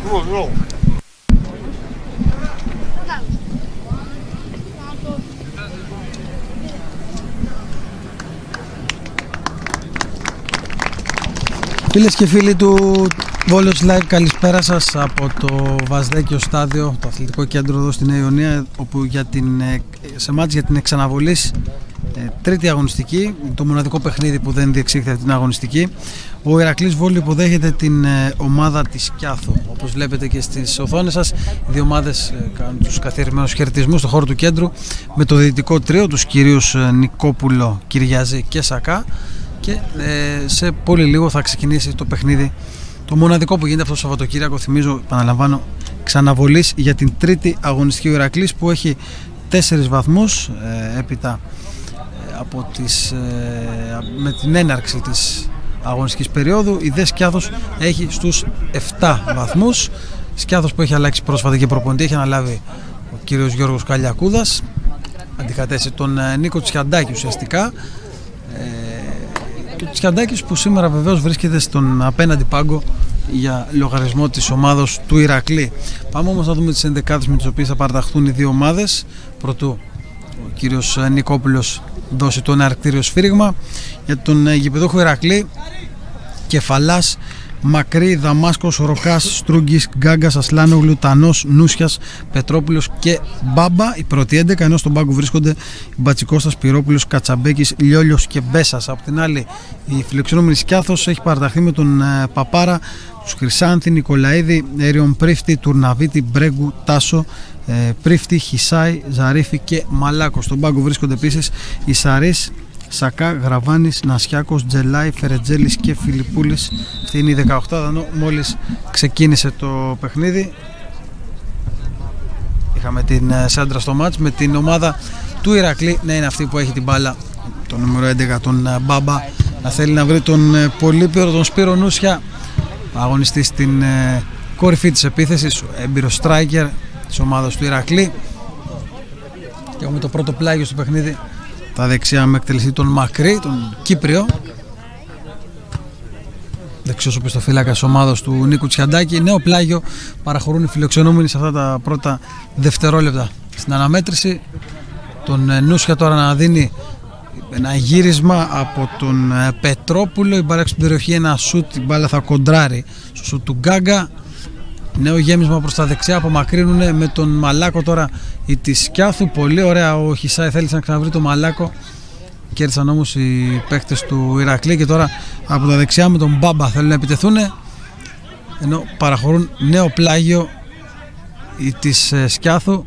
Φίλες και φίλοι του Βόλος Live, καλησπέρα σας από το Βαζδέκιο στάδιο, το αθλητικό κέντρο εδώ στην Ιωνία, όπου σε μάτς για την εξαναβολής τρίτη αγωνιστική, το μοναδικό παιχνίδι που δεν διεξήχθη αυτή την αγωνιστική. Ο Ηρακλής Βόλου υποδέχεται την ομάδα της Κιάθου. Όπως βλέπετε και στις οθόνες σας, οι δύο ομάδες κάνουν τους καθιερωμένους χαιρετισμούς στον χώρο του κέντρου με το δυτικό τρίο, τους κυρίους Νικόπουλο, Κυριαζή και Σακά. Και σε πολύ λίγο θα ξεκινήσει το παιχνίδι, το μοναδικό που γίνεται αυτό το Σαββατοκύριακο. Θυμίζω, επαναλαμβάνω, ξαναβολής για την τρίτη αγωνιστική. Ο Ηρακλής που έχει 4 βαθμούς έπειτα με την έναρξη της αγωνιστικής περίοδου. Η ΔΕΣ Κιάθος έχει στους 7 βαθμούς. Σκιάθος που έχει αλλάξει πρόσφατα και προπονητή, έχει αναλάβει ο κύριος Γιώργος Καλιακούδας, αντικατέστησε τον Νίκο Τσιαντάκη ουσιαστικά. Και ο Τσιαντάκης που σήμερα βεβαίως βρίσκεται στον απέναντι πάγκο για λογαριασμό της ομάδος του Ηρακλή. Πάμε όμως να δούμε τις ενδεκάδες με τις οποίες θα παραταχθούν οι δύο ομάδες. Πρωτού ο κύριος Νικόπουλος δώσει το εναρκτήριο σφύριγμα για τον γηπεδούχο Ηρακλή. Κεφαλάς, Μακρύ, Δαμάσκος, Ροκάς, Στρούγκης, Γκάγκας, Ασλάνογλου, Τανός, Νούσιας, Πετρόπουλος και Μπάμπα, η πρώτη 11, ενώ στον πάγκο βρίσκονται Μπατσικώστας, Πυρόπουλος, Κατσαμπέκης, Λιόλιος και Μπέσας. Από την άλλη, η φιλοξενούμενη Σκιάθος έχει παραταχθεί με τον Παπάρα, τους Χρυσάνθη, Νικολαίδη, Έριον Πρίφτη, Τουρναβίτη, Μπρέγκου, Τάσο, Πρίφτη, Χισάη, Ζαρίφη και Μαλάκο. Στον πάγκο βρίσκονται επίσης οι Σαρίς, Σακά, Γραβάνης, Νασιάκος, Τζελάη, Φερετζέλης και Φιλιππούλης. Αυτή είναι η 18, ενώ μόλις ξεκίνησε το παιχνίδι. Είχαμε την σέντρα στο μάτς με την ομάδα του Ηρακλή να είναι αυτή που έχει την μπάλα, το νούμερο 11, τον Μπάμπα, να θέλει να βρει τον Πολύπερο, τον Σπύρο Νούσια, αγωνιστή στην κορυφή της επίθεσης, έμπειρος striker της ομάδας του Ηρακλή. Και έχουμε το πρώτο πλάγιο στο παιχνίδι, τα δεξιά με εκτελεστή τον Μακρύ, τον Κύπριο, δεξιός οπισθοφύλακας της ομάδας του Νίκου Τσιαντάκη. Νέο πλάγιο παραχωρούν οι φιλοξενούμενοι σε αυτά τα πρώτα δευτερόλεπτα στην αναμέτρηση. Τον Νούσια τώρα να δίνει ένα γύρισμα από τον Πετρόπουλο, η μπάλα στην περιοχή, ένα σουτ, η μπάλα θα κοντράρει στο σουτ του Γκάγκα. Νέο γέμισμα προς τα δεξιά, απομακρύνουν με τον Μαλάκο τώρα η της Κιάθου. Πολύ ωραία ο Χισάη, θέλησε να ξαναβρει τον Μαλάκο, κέρδισαν όμως οι παίκτες του Ηρακλή και τώρα από τα δεξιά με τον Μπάμπα θέλουν να επιτεθούν, ενώ παραχωρούν νέο πλάγιο η της Σκιάθου.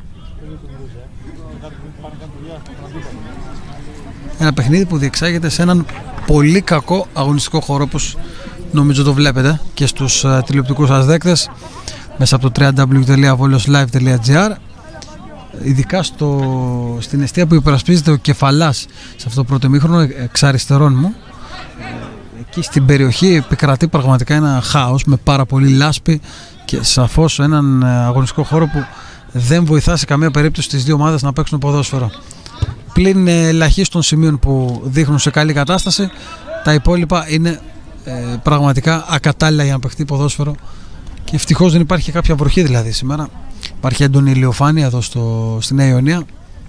Ένα παιχνίδι που διεξάγεται σε έναν πολύ κακό αγωνιστικό χώρο, όπως νομίζω το βλέπετε και στους τηλεοπτικούς σας δέκτες μέσα από το www.voloslive.gr. Ειδικά στην εστία που υπερασπίζεται ο Κεφαλάς σε αυτό το πρώτο ημίχρονο, εξ αριστερών μου, εκεί στην περιοχή επικρατεί πραγματικά ένα χάος με πάρα πολύ λάσπη και σαφώς έναν αγωνιστικό χώρο που δεν βοηθά σε καμία περίπτωση τις δύο ομάδες να παίξουν ποδόσφαιρο. Πλην ελαχίστων σημείων που δείχνουν σε καλή κατάσταση, τα υπόλοιπα είναι πραγματικά ακατάλληλα για να παιχτεί ποδόσφαιρο. Και ευτυχώς δεν υπάρχει και κάποια βροχή δηλαδή σήμερα. Υπάρχει έντονη ηλιοφάνεια εδώ στην Νέα Ιωνία.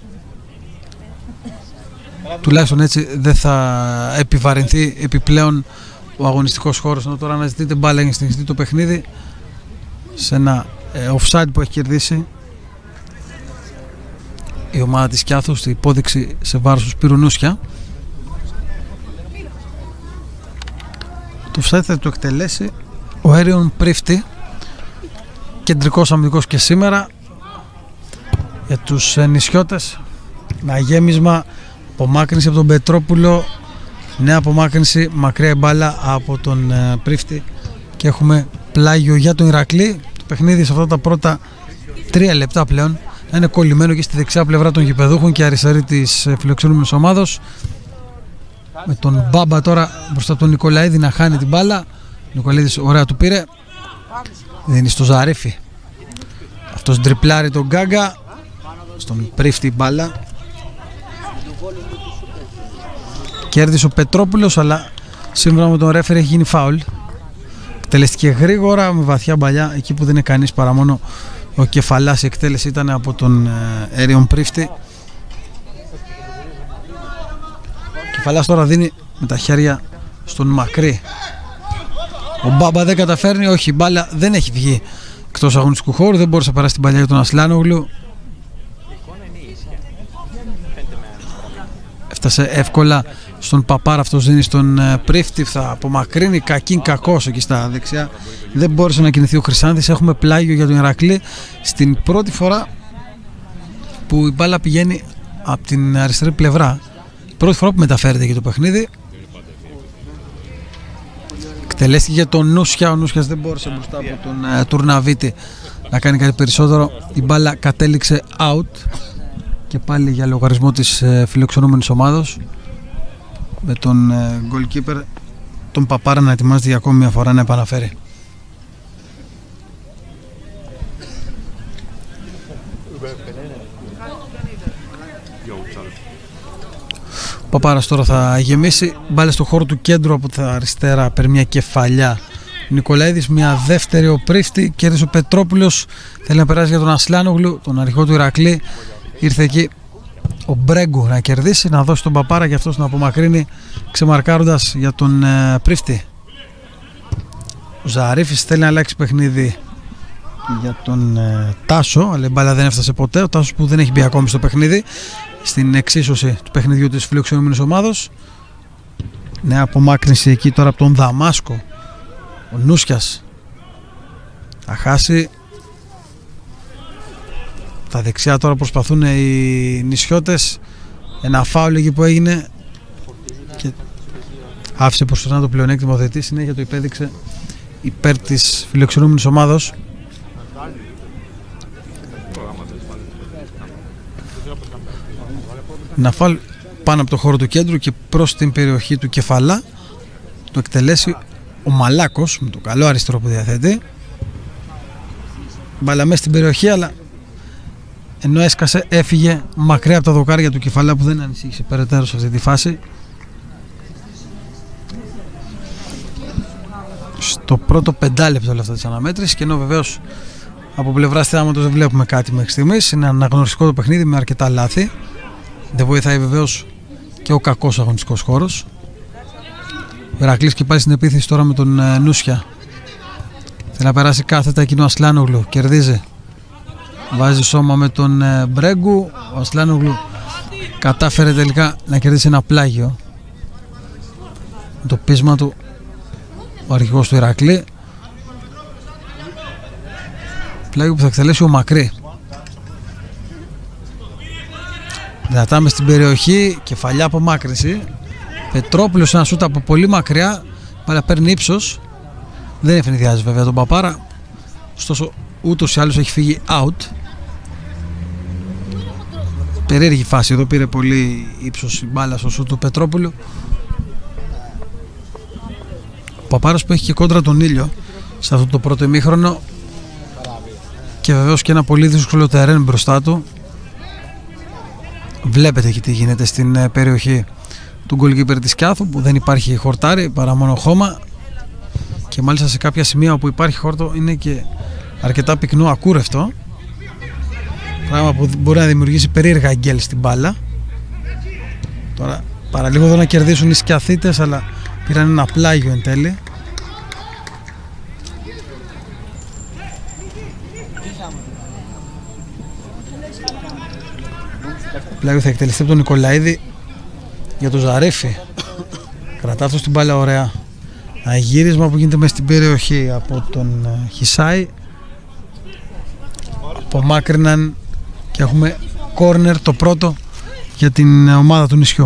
Τουλάχιστον έτσι δεν θα επιβαρυνθεί επιπλέον ο αγωνιστικός χώρος. Ενώ τώρα αναζητείται μπάλα για να συνεχιστεί το παιχνίδι σε ένα offside που έχει κερδίσει η ομάδα της Κιάθου, στην υπόδειξη σε βάρος του Σπύρου Νούσια. Το offside θα το εκτελέσει ο Έριον Πρίφτη, κεντρικός αμυντικός και σήμερα για τους νησιώτες. Ένα γέμισμα, απομάκρυνση από τον Πετρόπουλο, νέα απομάκρυνση, μακριά μπάλα από τον Πρίφτη και έχουμε πλάγιο για τον Ηρακλή. Το παιχνίδι σε αυτά τα πρώτα 3 λεπτά πλέον είναι κολλημένο και στη δεξιά πλευρά των γηπεδούχων και αριστερή της φιλοξενούμενης ομάδος, με τον Μπάμπα τώρα μπροστά από τον Νικολαίδη να χάνει την μπάλα. Ο Νικολαίδης ωραία του πήρε, δίνει στο Ζαρίφη, αυτός ντριπλάρει τον Γκάγκα, στον Πρίφτη μπάλα, κέρδισε ο Πετρόπουλος, αλλά σύμφωνα με τον ρέφερ έχει γίνει φάουλ. εκτελέστηκε γρήγορα με βαθιά μπαλιά εκεί που δεν είναι κανείς παρά μόνο ο Κεφαλάς. Η εκτέλεση ήταν από τον Έριον Πρίφτη. Ο Κεφαλάς τώρα δίνει με τα χέρια στον Μακρύ. Ο Μπάμπα δεν καταφέρνει, όχι, η μπάλα δεν έχει βγει εκτός αγωνιστικού χώρου, δεν μπόρεσε να περάσει την μπαλιά για τον Ασλάνογλου. Έφτασε εύκολα στον Παπάρα, αυτός δίνει στον Πρίφτη, θα απομακρύνει κακήν κακός εκεί στα δεξιά. Δεν μπόρεσε να κινηθεί ο Χρυσάνθης. Έχουμε πλάγιο για τον Ηρακλή στην πρώτη φορά που η μπάλα πηγαίνει από την αριστερή πλευρά. Πρώτη φορά που μεταφέρεται και το παιχνίδι. Εκτελέστηκε τον Νούσια. Ο Νούσιας δεν μπόρεσε μπροστά από τον Τουρναβίτη να κάνει κάτι περισσότερο. Η μπάλα κατέληξε out και πάλι για λογαριασμό της φιλοξενούμενης ομάδος, με τον goalkeeper τον Παπάρα να ετοιμάζεται για ακόμη μια φορά να επαναφέρει. Ο Παπάρας τώρα θα γεμίσει μπάλα στο χώρο του κέντρου από τα αριστερά, παίρνει μια κεφαλιά Νικολαίδης, μια δεύτερη ο Πρίφτη, κέρδισε ο Πετρόπουλος, θέλει να περάσει για τον Ασλάνογλου, τον αρχηγό του Ηρακλή. Ήρθε εκεί ο Μπρέγκου να κερδίσει, να δώσει τον Παπάρα και αυτός να απομακρύνει, ξεμαρκάροντας για τον Πρίφτη. Ο Ζαρίφης θέλει να αλλάξει παιχνίδι για τον Τάσο, αλλά η μπάλα δεν έφτασε ποτέ. Ο Τάσος που δεν έχει μπει ακόμη στο παιχνίδι, στην εξίσωση του παιχνιδιού της φιλοξενούμενης ομάδος. Νέα απομάκρυνση εκεί τώρα από τον Δαμάσκο. Ο Νούσιας θα χάσει. Τα δεξιά τώρα προσπαθούν οι νησιώτες. Ένα φάουλ εκεί που έγινε και άφησε ποσοστά το πλεονέκτημα ο διαιτητής. Συνέχεια το υπέδειξε υπέρ της φιλοξενούμενης ομάδος. Ένα φάουλ πάνω από το χώρο του κέντρου και προς την περιοχή του Κεφαλά. Το εκτελέσει ο Μαλάκος με το καλό αριστερό που διαθέτει. Μπάλα μέσα στην περιοχή, αλλά ενώ έσκασε έφυγε μακριά από τα δοκάρια του Κεφαλά, που δεν ανησύχησε περαιτέρω σε αυτή τη φάση. Στο πρώτο 5 λεπτό λεπτά της αναμέτρησης, και ενώ βεβαίως από πλευράς θεάματος δεν βλέπουμε κάτι μέχρι στιγμής, είναι αναγνωριστικό το παιχνίδι με αρκετά λάθη. Δεν βοηθάει βεβαίως και ο κακός αγωνιστικός χώρος. Ο Ηρακλής και πάλι στην επίθεση τώρα με τον Νούσια. Θέλει να περάσει κάθετα εκείνο ο Ασλάνογλου, κερδίζει. Βάζει σώμα με τον Μπρέγκου. Ο Ασλάνογλου κατάφερε τελικά να κερδίσει ένα πλάγιο. Με το πείσμα του ο αρχηγός του Ηρακλή. Πλάγιο που θα εκτελέσει ο Μακρύ. Δυνατά μες στην περιοχή, κεφαλιά απομάκρυνση. Πετρόπουλος ένα σούτ από πολύ μακριά, αλλά παίρνει ύψος. Δεν ευνηδιάζει βέβαια τον Παπάρα, ωστόσο ούτως ή άλλως έχει φύγει out. Περίεργη φάση εδώ, πήρε πολύ ύψος η μπάλα στο σούτ του Πετρόπουλου. Ο Παπάρας που έχει και κόντρα τον ήλιο σε αυτό το πρώτο ημίχρονο και βεβαίως και ένα πολύ δύσκολο τερέν μπροστά του. Βλέπετε και τι γίνεται στην περιοχή του goalkeeper της Κιάθου, που δεν υπάρχει χορτάρι παρά μόνο χώμα, και μάλιστα σε κάποια σημεία όπου υπάρχει χόρτο είναι και αρκετά πυκνό, ακούρευτο, πράγμα που μπορεί να δημιουργήσει περίεργα γκέλ στην μπάλα. Τώρα παραλίγο εδώ να κερδίσουν οι Σκιαθίτες, αλλά πήραν ένα πλάγιο εν τέλει. Πλάγιο θα εκτελεστεί από τον Νικολαίδη για τον Ζαρίφη. Κρατά αυτό στην μπάλα ωραία. Αγύρισμα που γίνεται μέσα στην περιοχή από τον Χισάη. Απομάκρυναν και έχουμε κόρνερ, το πρώτο για την ομάδα του νησιού.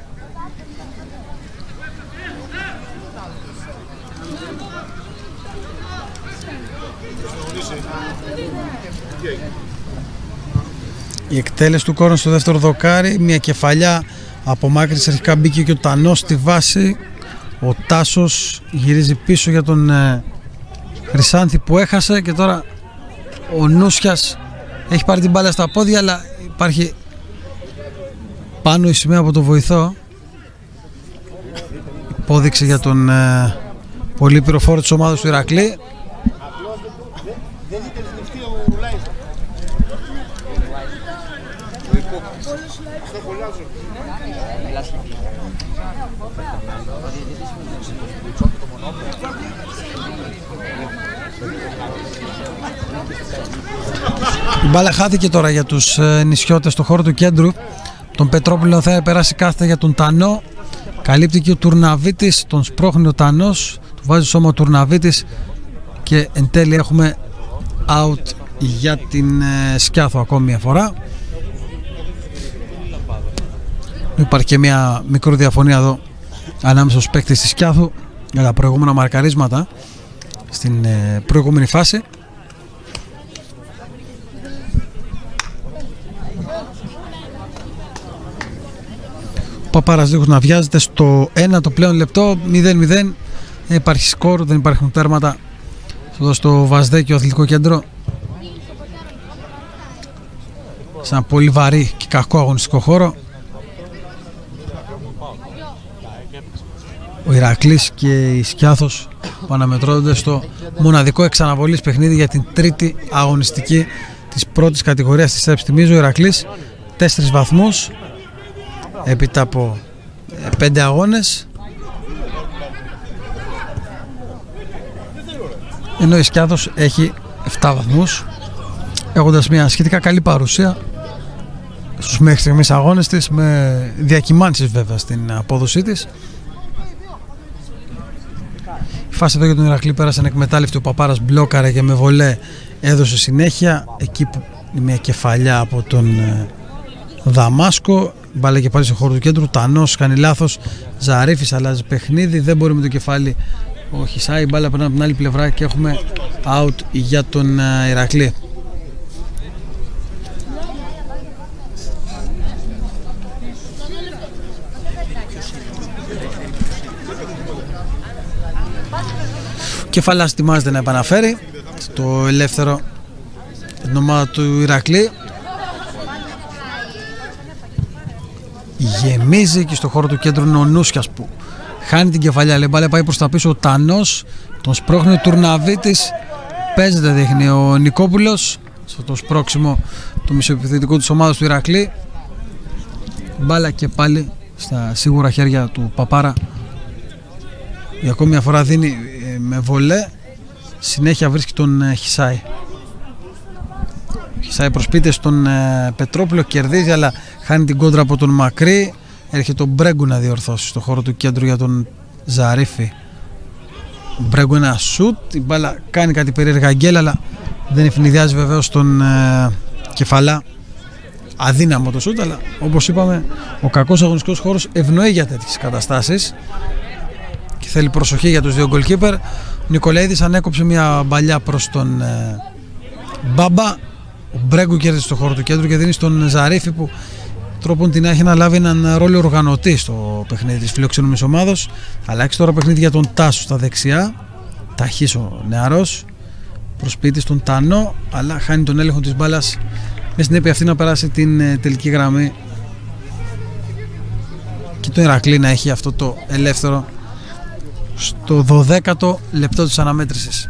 Η εκτέλεση του κόρνερ στο δεύτερο δοκάρι, μια κεφαλιά απομάκρυνση, αρχικά μπήκε και ο Τανός στη βάση. Ο Τάσος γυρίζει πίσω για τον Χρυσάνθη που έχασε, και τώρα ο Νούσιας έχει πάρει την μπάλα στα πόδια, αλλά υπάρχει πάνω η σημαία από το βοηθό. Υπόδειξη για τον Πολύ πυροφόρο της ομάδας του Ηρακλή. Η μπάλα χάθηκε τώρα για τους νησιώτες στο χώρο του κέντρου. Τον Πετρόπουλο θα περάσει κάθετα για τον Τανό. Καλύπτει και ο Τουρναβίτης, τον σπρώχνει ο Τανός, του βάζει σώμα ο Τουρναβίτης και εν τέλει έχουμε out για την Σκιάθο ακόμη μια φορά. Υπάρχει και μια μικρή διαφωνία εδώ ανάμεσα στους παίκτες της Σκιάθου για τα προηγούμενα μαρκαρίσματα στην προηγούμενη φάση. Ο Παπάρας δίχως να βιάζεται στο 1 το πλέον λεπτό, 0-0, δεν υπάρχει σκορ, δεν υπάρχουν τέρματα εδώ στο Βαζδέκιο Αθλητικό Κέντρο, σε ένα πολύ βαρύ και κακό αγωνιστικό χώρο. Ο Ηρακλής και η Σκιάθος που αναμετρώνται στο μοναδικό εξαναβολής παιχνίδι για την τρίτη αγωνιστική της πρώτης κατηγορίας της ΕΠΣ. Θυμίζω, ο Ηρακλής 4 βαθμούς έπειτα από 5 αγώνες, ενώ η Σκιάθος έχει 7 βαθμούς, έχοντας μια σχετικά καλή παρουσία στους μέχρι στιγμής αγώνες της, με διακυμάνσεις βέβαια στην απόδοσή της. Η φάση εδώ για τον Ηρακλή πέρασε ανεκμετάλλευτη, ο Παπάρας μπλόκαρε και με βολέ έδωσε συνέχεια, εκεί που μια κεφαλιά από τον Δαμάσκο. Μπάλα και πάλι στο χώρο του κέντρου, Τανός κάνει λάθος, Ζαρίφης αλλάζει παιχνίδι, δεν μπορεί με το κεφάλι ο Χισάη, μπάλα περνάει από την άλλη πλευρά και έχουμε out για τον Ηρακλή. Κεφαλάς ετοιμάζεται να επαναφέρει στο ελεύθερο την ομάδα του Ηρακλή. Γεμίζει και στο χώρο του κέντρου είναι ο Νούσιας που χάνει την κεφαλιά. Λέει μπάλα, πάει προς τα πίσω ο Τανός, τον σπρώχνει ο Τουρναβίτης, παίζεται δείχνει ο Νικόπουλος στο σπρώξιμο του μισοεπιθετικού της ομάδας του Ηρακλή. Μπάλα και πάλι στα σίγουρα χέρια του Παπάρα, για ακόμη μια φορά δίνει με βολέ, συνέχεια βρίσκει τον Χισάη. Χισάη προσπίτε στον Πετρόπουλο, κερδίζει αλλά χάνει την κόντρα από τον Μακρύ. Έρχεται ο Μπρέγκου να διορθώσει στο χώρο του κέντρου για τον Ζαρίφη. Ο Μπρέγκου ένα σουτ, η μπάλα κάνει κάτι περίεργα γκέλ, αλλά δεν ευνηδιάζει βεβαίως τον Κεφαλά. Αδύναμο το σουτ, αλλά όπως είπαμε ο κακός αγωνιστικός χώρος ευνοεί για τέτοιες καταστάσεις και θέλει προσοχή για τους δύο γκολκίπερ. Ο Νικολαίδης ανέκοψε μια μπαλιά προς τον Μπάμπα. Ο Μπρέγκου κέρδισε στο χώρο του κέντρου και δίνει στον Ζαρίφη, που τρόπον την έχει να λάβει έναν ρόλο οργανωτή στο παιχνίδι της φιλοξενούμενης ομάδος. Αλλάξει τώρα παιχνίδι για τον Τάσο στα δεξιά. Ταχύς ο νεαρός. Προσποιείται στον Τανό, αλλά χάνει τον έλεγχο της μπάλας, με συνέπεια αυτή να περάσει την τελική γραμμή και το Ηρακλή να έχει αυτό το ελεύθερο στο 12ο λεπτό της αναμέτρησης.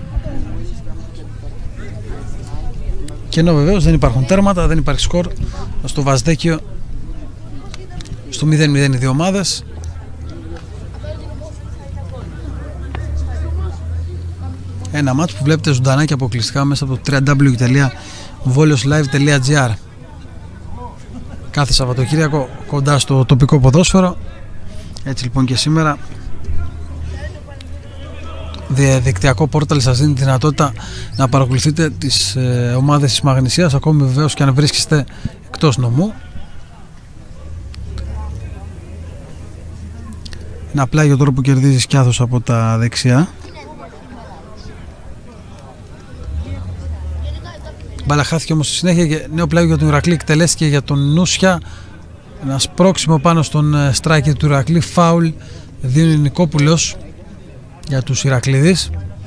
Και ενώ βεβαίως δεν υπάρχουν τέρματα, δεν υπάρχει σκορ στο Βαζδέκιο, στο 0-0 οι δύο ομάδες. Ένα μάτς που βλέπετε ζωντανά και αποκλειστικά μέσα από το www.volioslive.gr. Κάθε Σαββατοκύριακο κοντά στο τοπικό ποδόσφαιρο. Έτσι λοιπόν και σήμερα διαδικτυακό πόρταλ σας δίνει τη δυνατότητα να παρακολουθείτε τις ομάδες της Μαγνησίας, ακόμη βεβαίως και αν βρίσκεστε εκτός νομού. Ένα πλάγιο τώρα που κερδίζει Σκιάθος από τα δεξιά. Μπάλα χάθηκε όμως στη συνέχεια και νέο πλάγιο για τον Ηρακλή, εκτελέστηκε για τον Νούσια. Ένα σπρώξιμο πάνω στον striker του Ηρακλή, φάουλ δίνει Νικόπουλος για τους Ηρακλήδης.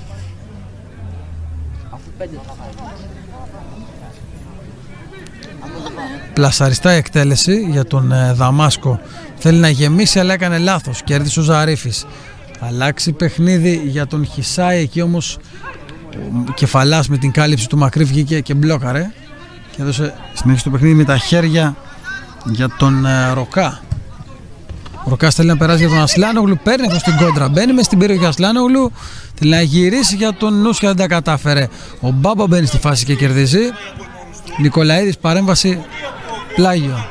Πλασαριστά η εκτέλεση για τον Δαμάσκο, θέλει να γεμίσει αλλά έκανε λάθος, κέρδισε ο Ζαρίφης. αλλάξει παιχνίδι για τον Χισάη. Εκεί όμως ο Κεφαλάς με την κάλυψη του Μακρύ βγήκε και μπλόκαρε και έδωσε συνέχεια στο παιχνίδι με τα χέρια για τον Ροκά. Ο Ροκάς θέλει να περάσει για τον Ασλάνογλου, παίρνει αυτό στην κόντρα, μπαίνει μες στην περιοχή Ασλάνογλου, θέλει να γυρίσει για τον Νούσια, δεν τα κατάφερε. Ο Μπάμπα μπαίνει στη φάση και κερδίζει. Νικολαίδης, παρέμβαση, πλάγιο.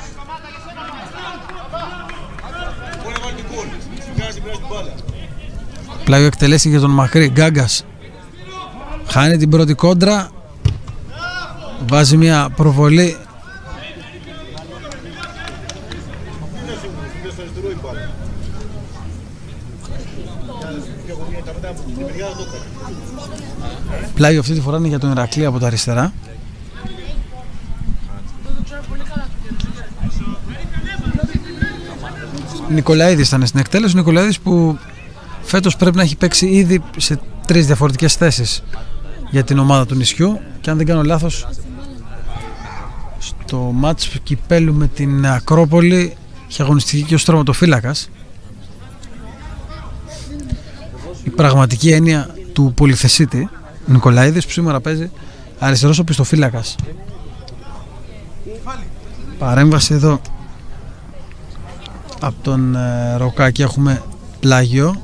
Πλάγιο εκτελέσει για τον Μακρύ. Γκάγκας χάνει την πρώτη κόντρα, βάζει μια προβολή. Πλάγιο αυτή τη φορά είναι για τον Ηρακλή από τα αριστερά. Νικολαίδης ήταν στην εκτέλεση. Ο Νικολαίδης που φέτος πρέπει να έχει παίξει ήδη σε 3 διαφορετικές θέσεις για την ομάδα του νησιού, και αν δεν κάνω λάθος στο μάτς κυπέλου με την Ακρόπολη είχε αγωνιστική και ως τερματοφύλακας. Η πραγματική έννοια του πολυθεσίτη Νικολαίδης, που σήμερα παίζει αριστερός οπισθοφύλακας. Παρέμβαση εδώ από τον Ροκά και έχουμε πλάγιο.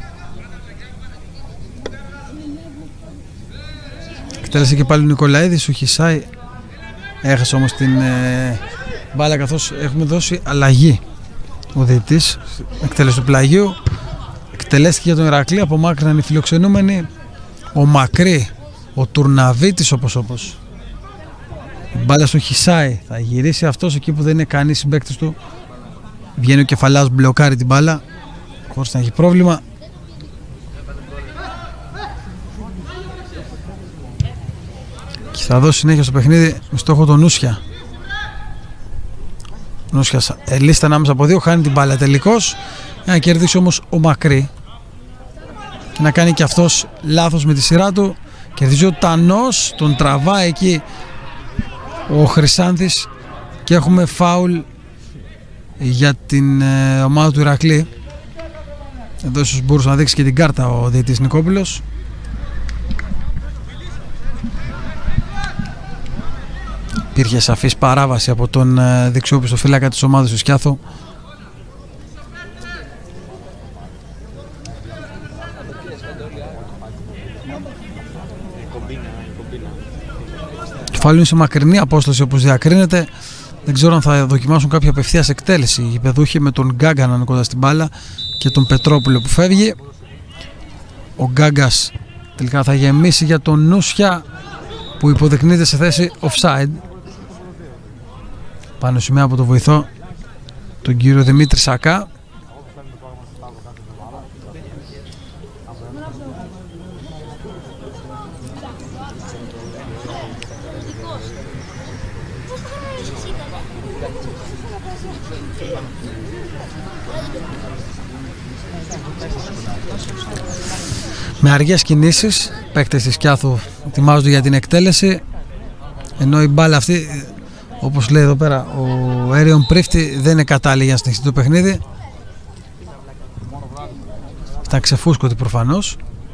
Εκτέλεσε και πάλι ο Νικολαίδης. Ο Χισάη έχασε όμως την μπάλα, καθώς έχουμε δώσει αλλαγή. Ο διαιτητής εκτέλεσε του πλαγίου, εκτελέστηκε για τον Ηρακλή. Απομάκρυναν οι φιλοξενούμενοι. Ο Μακρύ, ο Τουρναβίτης όπως. Η μπάλα στον Χισάη, θα γυρίσει αυτός εκεί που δεν είναι κανείς συμπαίκτης του. Βγαίνει ο Κεφαλάς, μπλοκάρει την μπάλα χωρίς να έχει πρόβλημα. Και θα δώσει συνέχεια στο παιχνίδι με στόχο τον Νούσια. Ο Νούσιας ελίστα ανάμεσα από δύο, χάνει την μπάλα τελικώς, για να κερδίσει όμως ο Μακρύ και να κάνει και αυτός λάθος με τη σειρά του. Κερδίζει ο Τανός, τον τραβάει εκεί ο Χρυσάνθης και έχουμε φάουλ για την ομάδα του Ηρακλή. Εδώ ίσως μπορούσε να δείξει και την κάρτα ο διαιτητής Νικόπουλος. Υπήρχε σαφής παράβαση από τον δεξιόπιστο φύλακα της ομάδας του Σκιάθου. Το φάουλ είναι σε μακρινή απόσταση όπως διακρίνεται. Δεν ξέρω αν θα δοκιμάσουν κάποια απευθείας εκτέλεση. Οι γηπεδούχοι με τον Γκάγκα να είναι κοντά στην μπάλα και τον Πετρόπουλο που φεύγει. Ο Γκάγκας τελικά θα γεμίσει για τον Νούσια που υποδεικνύεται σε θέση offside. Πάνω σημαία από το βοηθό τον κύριο Δημήτρη Σακά. Με αργές κινήσεις, παίκτες της Σκιάθου ετοιμάζονται για την εκτέλεση, ενώ η μπάλα αυτή, όπως λέει εδώ πέρα ο Έριον Πρίφτη, δεν είναι κατάλληλη για να συνεχίσει το παιχνίδι. Ήταν ξεφούσκωτη προφανώς.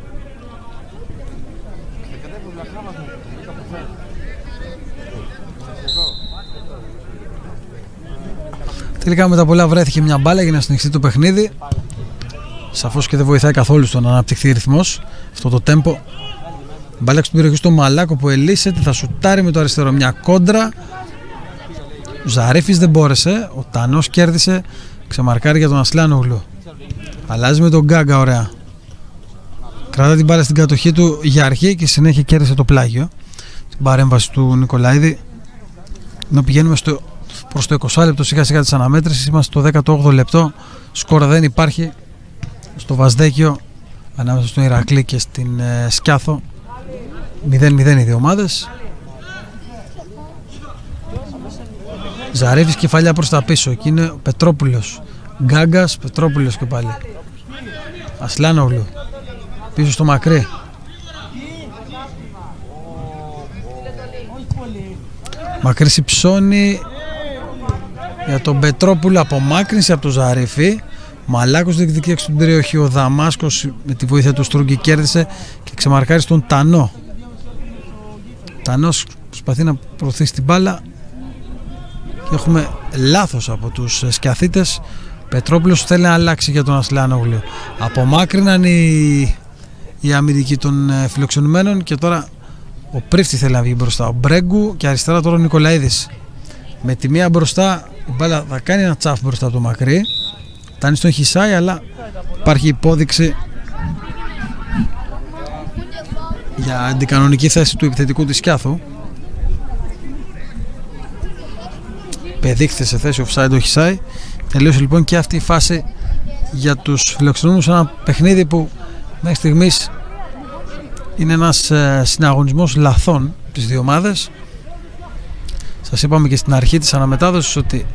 Τελικά μετά πολλά βρέθηκε μια μπάλα για να συνεχίσει το παιχνίδι. Σαφώς και δεν βοηθάει καθόλου στο να αναπτυχθεί ρυθμός αυτό το τέμπο. Μπάλα στην περιοχή στο Μαλάκο που ελίσσεται, θα σουτάρει με το αριστερό μια κόντρα. Ο Ζαρίφης δεν μπόρεσε, ο Τανός κέρδισε, ξεμαρκάρει για τον Ασλάνογλου. Αλλάζει με τον Γκάγκα, ωραία. Κρατά την μπάλα στην κατοχή του για αρχή και συνέχεια κέρδισε το πλάγιο. Την παρέμβαση του Νικολαίδη. Ενώ πηγαίνουμε προς το 20 λεπτό σιγά σιγά της αναμέτρησης, είμαστε στο 18ο λεπτό. Σκόρα δεν υπάρχει στο Βασδέκιο ανάμεσα στον Ηρακλή και στην Σκιάθο. 0-0 οι δύο ομάδες. Ζαρίφης κεφαλιά προς τα πίσω. Εκεί είναι ο Πετρόπουλος. Γκάγκας, Πετρόπουλος και πάλι. Ασλάνογλου πίσω στο Μακρύ. Μακρύς υψώνει για τον Πετρόπουλο, απομάκρυνση από τον Ζαρίφη. Μαλάκος διεκδικεί έξω την περιοχή. Ο Δαμάσκος με τη βοήθεια του Στρούγκη κέρδισε και ξεμαρκάρει στον Τανό. Τανός προσπαθεί να προωθήσει την μπάλα και έχουμε λάθος από τους Σκιαθίτες. Πετρόπουλος θέλει να αλλάξει για τον Ασλάνογλου. Απομάκρυναν οι αμυντικοί των φιλοξενουμένων και τώρα ο Πρίφτη θέλει να βγει μπροστά. Ο Μπρέγκου και αριστερά τώρα ο Νικολαίδης. Με τη μία μπροστά η μπάλα θα κάνει ένα τσάφ μπροστά από το μακρύ. Φτάνει στον Χισάι, αλλά υπάρχει υπόδειξη για αντικανονική θέση του επιθετικού της Σκιάθου. Πεδείχθη σε θέση offside ο Χισάι. Τελείωσε λοιπόν και αυτή η φάση για τους φιλοξενούμενους. Ένα παιχνίδι που μέχρι στιγμής είναι ένας συναγωνισμός λαθών τις δύο ομάδες. Σας είπαμε και στην αρχή της αναμετάδοσης ότι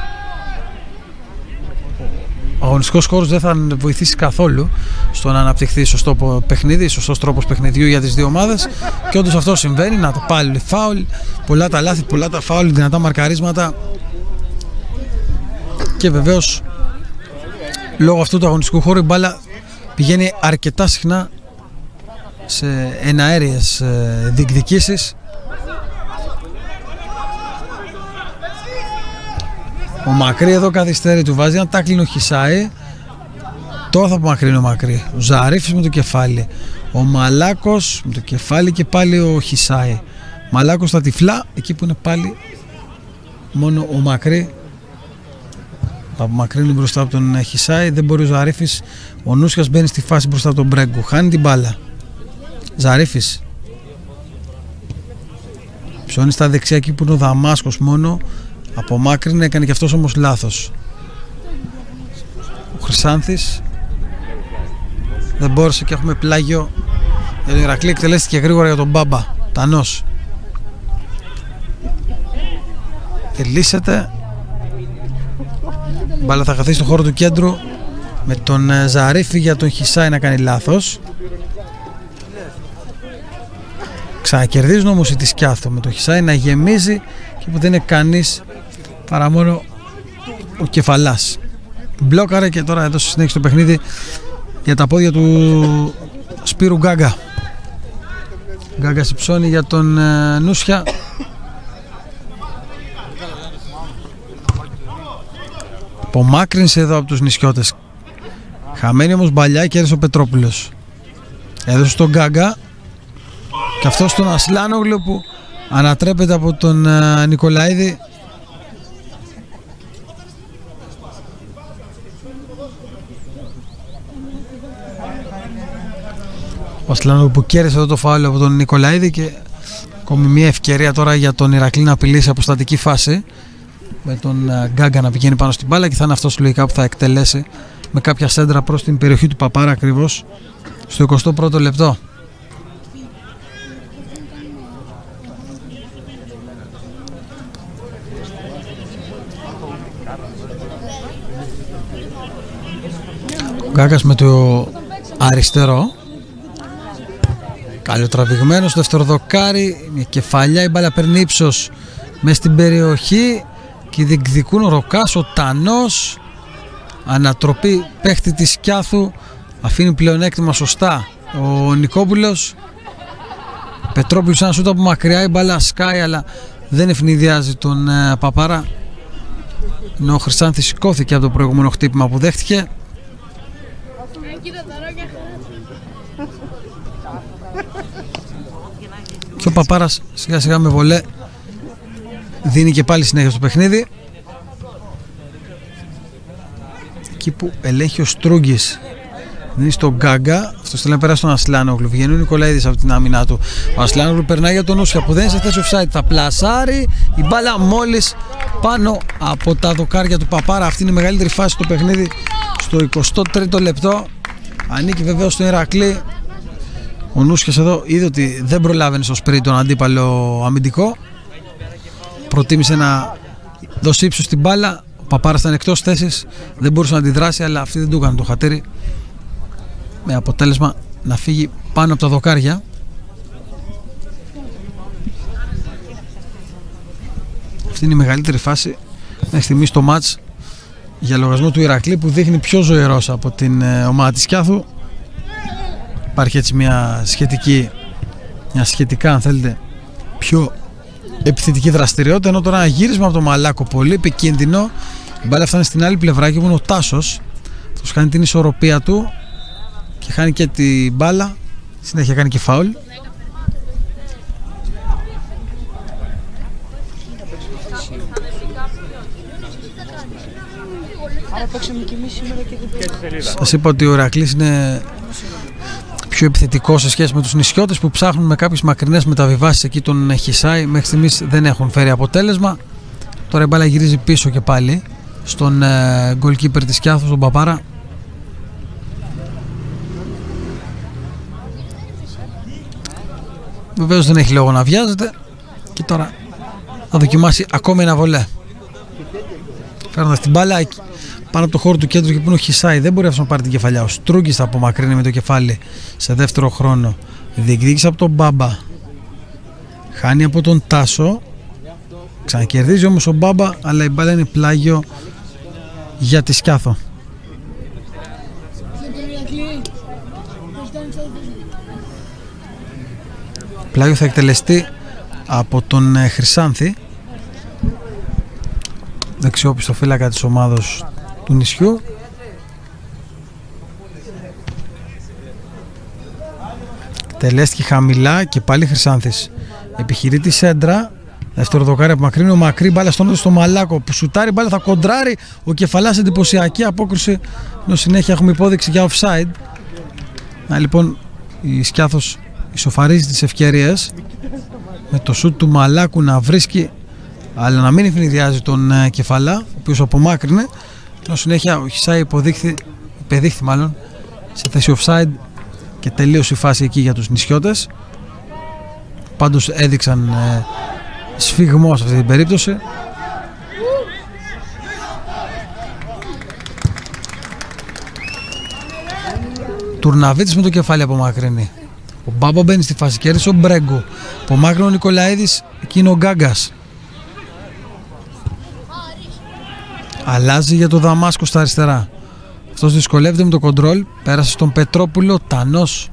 ο αγωνιστικός χώρος δεν θα βοηθήσει καθόλου στο να αναπτυχθεί σωστό παιχνίδι, σωστός τρόπος παιχνιδιού για τις δύο ομάδες, και όντως αυτό συμβαίνει. Να το πάλι φάουλ, πολλά τα λάθη, πολλά τα φάουλ, δυνατά μαρκαρίσματα, και βεβαίως λόγω αυτού του αγωνιστικού χώρου η μπάλα πηγαίνει αρκετά συχνά σε εναέριες διεκδικήσεις. Ο Μακρύ εδώ καθυστερεί, του βάζει ένα τάκλινο Χισάι. Τώρα θα απομακρύνει ο Μακρύ. Ο Ζαρίφης με το κεφάλι. Ο Μαλάκος με το κεφάλι και πάλι ο Χισάι. Μαλάκος στα τυφλά, εκεί που είναι πάλι μόνο ο Μακρύ. Θα απομακρύνει μπροστά από τον Χισάι. Δεν μπορεί ο Ζαρίφης. Ο Νούσιας μπαίνει στη φάση μπροστά από τον Μπρέγκου. Χάνει την μπάλα. Ζαρίφης. Ψώνει στα δεξιά εκεί που είναι ο Δαμάσκος μόνο. Απομάκρυνε, έκανε και αυτός όμως λάθος. Ο Χρυσάνθης δεν μπόρεσε και έχουμε πλάγιο για τον Ηρακλή. Εκτελέστηκε γρήγορα για τον Μπάμπα. Τανός. Ελίσσεται. Μπάλα θα χαθεί στο χώρο του κέντρου με τον Ζαρίφη για τον Χισάι να κάνει λάθος. Ξανακερδίζουν όμως η τη Σκιάθο με τον Χισάι να γεμίζει και που δεν είναι κανείς παρά μόνο ο Κεφαλάς. Μπλόκαρε και τώρα έδωσε συνέχεια στο παιχνίδι για τα πόδια του Σπύρου Γκάγκα. Γκάγκα ψώνει για τον Νούσια. Απομάκρυνσε εδώ από τους νησιώτες. Χαμένη όμως μπαλιά και έρεσε ο Πετρόπουλος. Έδωσε στον Γκάγκα και αυτό στον Ασλάνογλου που ανατρέπεται από τον Νικολαίδη. Ο Ασλάνογλου που κέρδισε εδώ το φάουλ από τον Νικολαίδη, και ακόμη μια ευκαιρία τώρα για τον Ηρακλή να απειλήσει από στατική φάση με τον Γκάγκα να πηγαίνει πάνω στην μπάλα, και θα είναι αυτός λογικά που θα εκτελέσει με κάποια σέντρα προς την περιοχή του Παπάρα ακριβώς στο 21ο λεπτό. Ο Γκάγκας με το αριστερό, καλοτραβηγμένος στο δεύτερο δοκάρι, μια κεφαλιά, η μπάλα παίρνει ύψος μες στην περιοχή και διεκδικούν ο Ροκάς, ο Τανός, ανατροπή παίχτη της Σκιάθου, αφήνει πλεονέκτημα σωστά ο Νικόπουλος. Πετρόπουλος ένα σούτ από μακριά, η μπάλα σκάει αλλά δεν ευνηδιάζει τον Παπάρα, ενώ ο Χρυσάνθης σηκώθηκε από το προηγούμενο χτύπημα που δέχτηκε. Και ο Παπάρας σιγά σιγά με βολέ δίνει και πάλι συνέχεια στο παιχνίδι. Εκεί που ελέγχει ο Στρούγκης, δίνει στον Γκάγκα, αυτός θέλει να περάσει στον Ασλάνογλου. Βγαίνει ο Νικολαίδης από την άμυνά του. Ο Ασλάνογλου περνάει για τον Νούσια που δεν είναι σε θέση offside. Θα πλασάρει, η μπάλα μόλις πάνω από τα δοκάρια του Παπάρα. Αυτή είναι η μεγαλύτερη φάση στο παιχνίδι στο 23ο λεπτό. Ανήκει βεβαίως στον Ηρακλή. Ο Νούσιας εδώ είδε ότι δεν προλάβαινε στο σπρί τον αντίπαλο αμυντικό. Προτίμησε να δώσει ύψος στην μπάλα. Ο Παπάρας ήταν εκτός θέσης, δεν μπορούσε να αντιδράσει, αλλά αυτή δεν του έκανε το χατήρι, με αποτέλεσμα να φύγει πάνω από τα δοκάρια. Αυτή είναι η μεγαλύτερη φάση μέχρι στιγμή στο μάτς για λογαριασμό του Ηρακλή, που δείχνει πιο ζωηρός από την ομάδα της Σκιάθου. Υπάρχει έτσι μια σχετικά, αν θέλετε, πιο επιθετική δραστηριότητα, ενώ τώρα ένα γύρισμα από το Μαλάκο πολύ επικίνδυνο. Η μπάλα φτάνει στην άλλη πλευρά και είναι ο Τάσος. Αυτός χάνει την ισορροπία του και χάνει και την μπάλα. Συνέχεια κάνει και φάουλ. Σας είπα ότι ο Ηρακλής είναι πιο επιθετικό σε σχέση με τους νησιώτες, που ψάχνουν με κάποιες μακρινές μεταβιβάσεις. Εκεί τον Χισάι μέχρι στιγμής δεν έχουν φέρει αποτέλεσμα. Τώρα η μπάλα γυρίζει πίσω και πάλι στον goalkeeper της Σκιάθου, τον Παπάρα. Βεβαίως δεν έχει λόγο να βιάζεται και τώρα θα δοκιμάσει ακόμη ένα βολέ, φέρνοντας την μπάλα πάνω από το χώρο του κέντρου, και που είναι ο Χισάι δεν μπορεί αυτό να πάρει την κεφαλιά. Ο Στρούγκης θα απομακρύνει με το κεφάλι σε δεύτερο χρόνο. Διεκδίκησε από τον Μπάμπα, χάνει από τον Τάσο, ξανακερδίζει όμως ο Μπάμπα, αλλά η μπάλα είναι πλάγιο για τη Σκιάθο. Πλάγιο θα εκτελεστεί από τον Χρυσάνθη, δεξιόπιστο φύλακα της ομάδος του νησιού. Τελέστηκε χαμηλά και πάλι Χρυσάνθης επιχειρεί τη σέντρα. Δεύτερο δοκάρι από μακρύνει, ο μακρύ μπάλα στον στο Μαλάκο που σουτάρει, μπάλα θα κοντράρει. Ο Κεφαλάς, εντυπωσιακή απόκριση, ενώ συνέχεια έχουμε υπόδειξη για offside. Λοιπόν, η Σκιάθος ισοφαρίζει τις ευκαιρίες με το σουτ του Μαλάκου να βρίσκει, αλλά να μην ευνηδιάζει τον Κεφαλά, ο οποίος απομάκρυνε, ενώ συνέχεια ο Χισάι υπεδείχθη μάλλον σε θέση offside και τελείωσε η φάση εκεί για τους νησιώτες. Πάντως έδειξαν σφιγμό σε αυτή την περίπτωση. Τουρναβίτης με το κεφάλι απομάκρυνει. Ο Μπάμπα μπαίνει στη φάση, κέρδισε ο Μπρέγκο. Απομάκρυνε ο Νικολαίδης, εκεί είναι ο Γκάγκας. Αλλάζει για το Δαμάσκο στα αριστερά. Αυτός δυσκολεύεται με το κοντρόλ. Πέρασε στον Πετρόπουλο. Τανός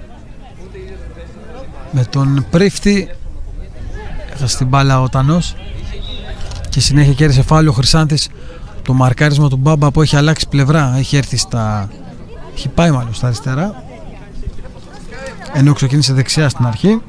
με τον Πρίφτη. Έχασε την μπάλα ο Τανός και συνέχεια κέρδισε φάουλ ο Χρυσάνθης. Το μαρκάρισμα του Μπάμπα που έχει αλλάξει πλευρά, έχει έρθει έχει πάει μάλλον στα αριστερά, ενώ ξεκίνησε δεξιά στην αρχή.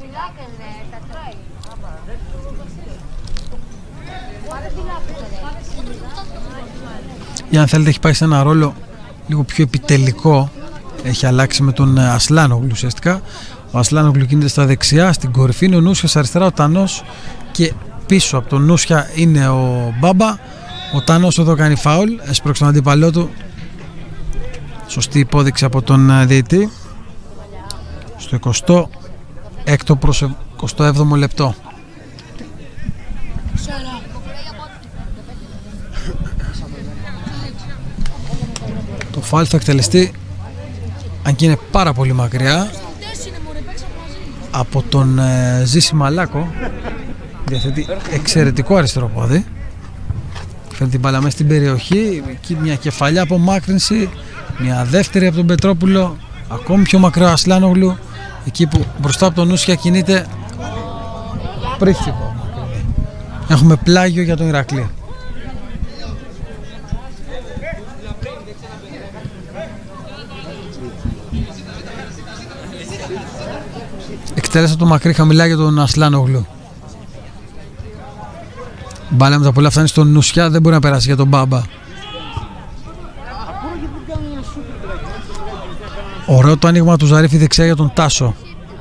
Ή αν θέλετε έχει πάει σε ένα ρόλο λίγο πιο επιτελικό, έχει αλλάξει με τον Ασλάνογλου ουσιαστικά. Ο Ασλάνογλου κινείται στα δεξιά, στην κορυφή είναι ο Νούσιας, αριστερά ο Τανός και πίσω από τον Νούσια είναι ο Μπάμπα. Ο Τανός εδώ κάνει φάουλ, έσπρωξε τον αντίπαλό του. Σωστή υπόδειξη από τον διαιτητή. Στο 26ο προς 27ο λεπτό. Το φάουλ θα εκτελεστεί, αν και είναι πάρα πολύ μακριά, από τον Ζήση Μαλάκο. Διαθέτει εξαιρετικό αριστερό πόδι. Φέρνει την μπάλα μέσα στην περιοχή. Εκεί μια κεφαλιά απομάκρυνση. Μια δεύτερη από τον Πετρόπουλο. Ακόμη πιο μακριά ο Ασλάνογλου. Εκεί που μπροστά από τον Νούσια κινείται Πρίφτικο. Έχουμε πλάγιο για τον Ηρακλή. Εκτέλεσε το μακρύ χαμηλά για τον Ασλάνογλου. Μπάλα με τα πολλά φτάνει στον Νουσιά, δεν μπορεί να περάσει για τον Μπάμπα. Ωραίο το άνοιγμα του Ζαρίφη δεξιά για τον Τάσο.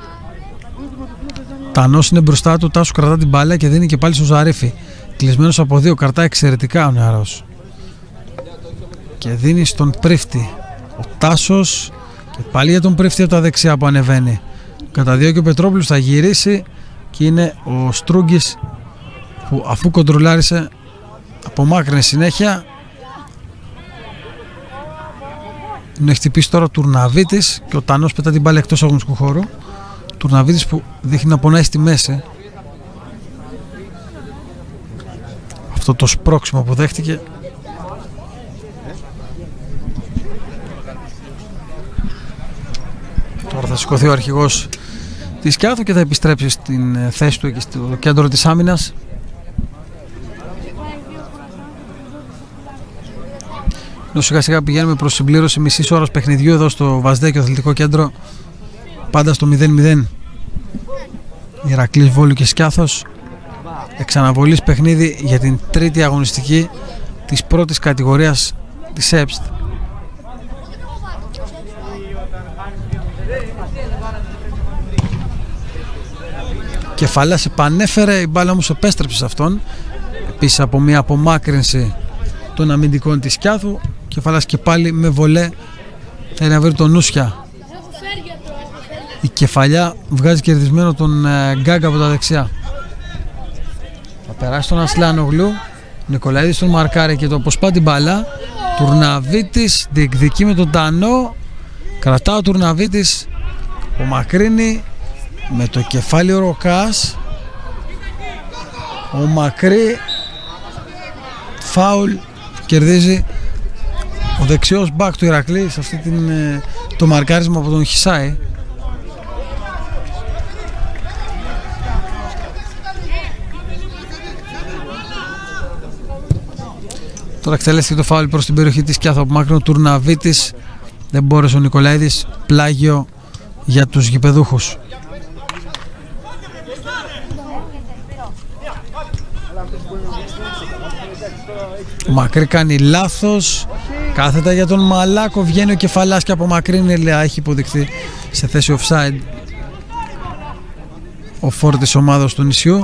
Τανός είναι μπροστά του, Τάσο κρατά την μπάλα και δίνει και πάλι στο Ζαρίφη. Κλεισμένος από δύο, κρατά εξαιρετικά ο νεαρός. Και δίνει στον Πρίφτη. Ο Τάσος και πάλι για τον Πρίφτη από τα δεξιά που ανεβαίνει. Κατά δύο και ο Πετρόπουλος θα γυρίσει και είναι ο Στρούγκης που αφού κοντρολάρισε απομάκρυνε συνέχεια. Έχει χτυπήσει τώρα ο Τουρναβίτης και ο Τανός πετά την μπάλα εκτός αγωνιστικού χώρου. Τουρναβίτης που δείχνει να πονάει στη μέση. Αυτό το σπρώξιμο που δέχτηκε Τώρα θα σηκωθεί ο αρχηγός της Κιάθου και θα επιστρέψει στην θέση του εκεί στο κέντρο της άμυνας. Ενώ σιγά σιγά πηγαίνουμε προς συμπλήρωση μισής ώρας παιχνιδιού εδώ στο Βαζδέκιο Αθλητικό Κέντρο, πάντα στο 0-0. Ηρακλής Βόλου και Σκιάθος, εξαναβολής παιχνίδι για την τρίτη αγωνιστική της πρώτης κατηγορίας της ΕΠΣΤ. Κεφαλάς επανέφερε, η μπάλα όμως επέστρεψε σε αυτόν, επίσης από μια απομάκρυνση των αμυντικών της Κιάθου. Κεφαλάς και πάλι με βολέ θέλει να βρει τον Νούσια. Η Κεφαλιά βγάζει κερδισμένο τον Γκάγκα από τα δεξιά. Θα περάσει τον Ασλάνογλου, Νικολαίδης τον μαρκάρει και το αποσπά την μπάλα. Τουρναβίτης διεκδικεί με τον Τανό, κρατά ο Τουρναβίτης, απομακρύνει με το κεφάλι ο Ροκάς, ο Μακρύ, φάουλ, κερδίζει ο δεξιός μπακ του Ηρακλή σε αυτή το μαρκάρισμα από τον Χισάη. Τώρα εκτελέστηκε το φάουλ προς την περιοχή της Κιάθου από μακρινό Τουρναβίτης, δεν μπόρεσε ο Νικολαίδης, πλάγιο για τους γηπεδούχους. Ο Μακρύ κάνει λάθος, κάθετα για τον Μαλάκο, βγαίνει ο Κεφαλάς και από μακρύνει, έχει υποδειχθεί σε θέση offside ο φόρ της ομάδας του νησιού.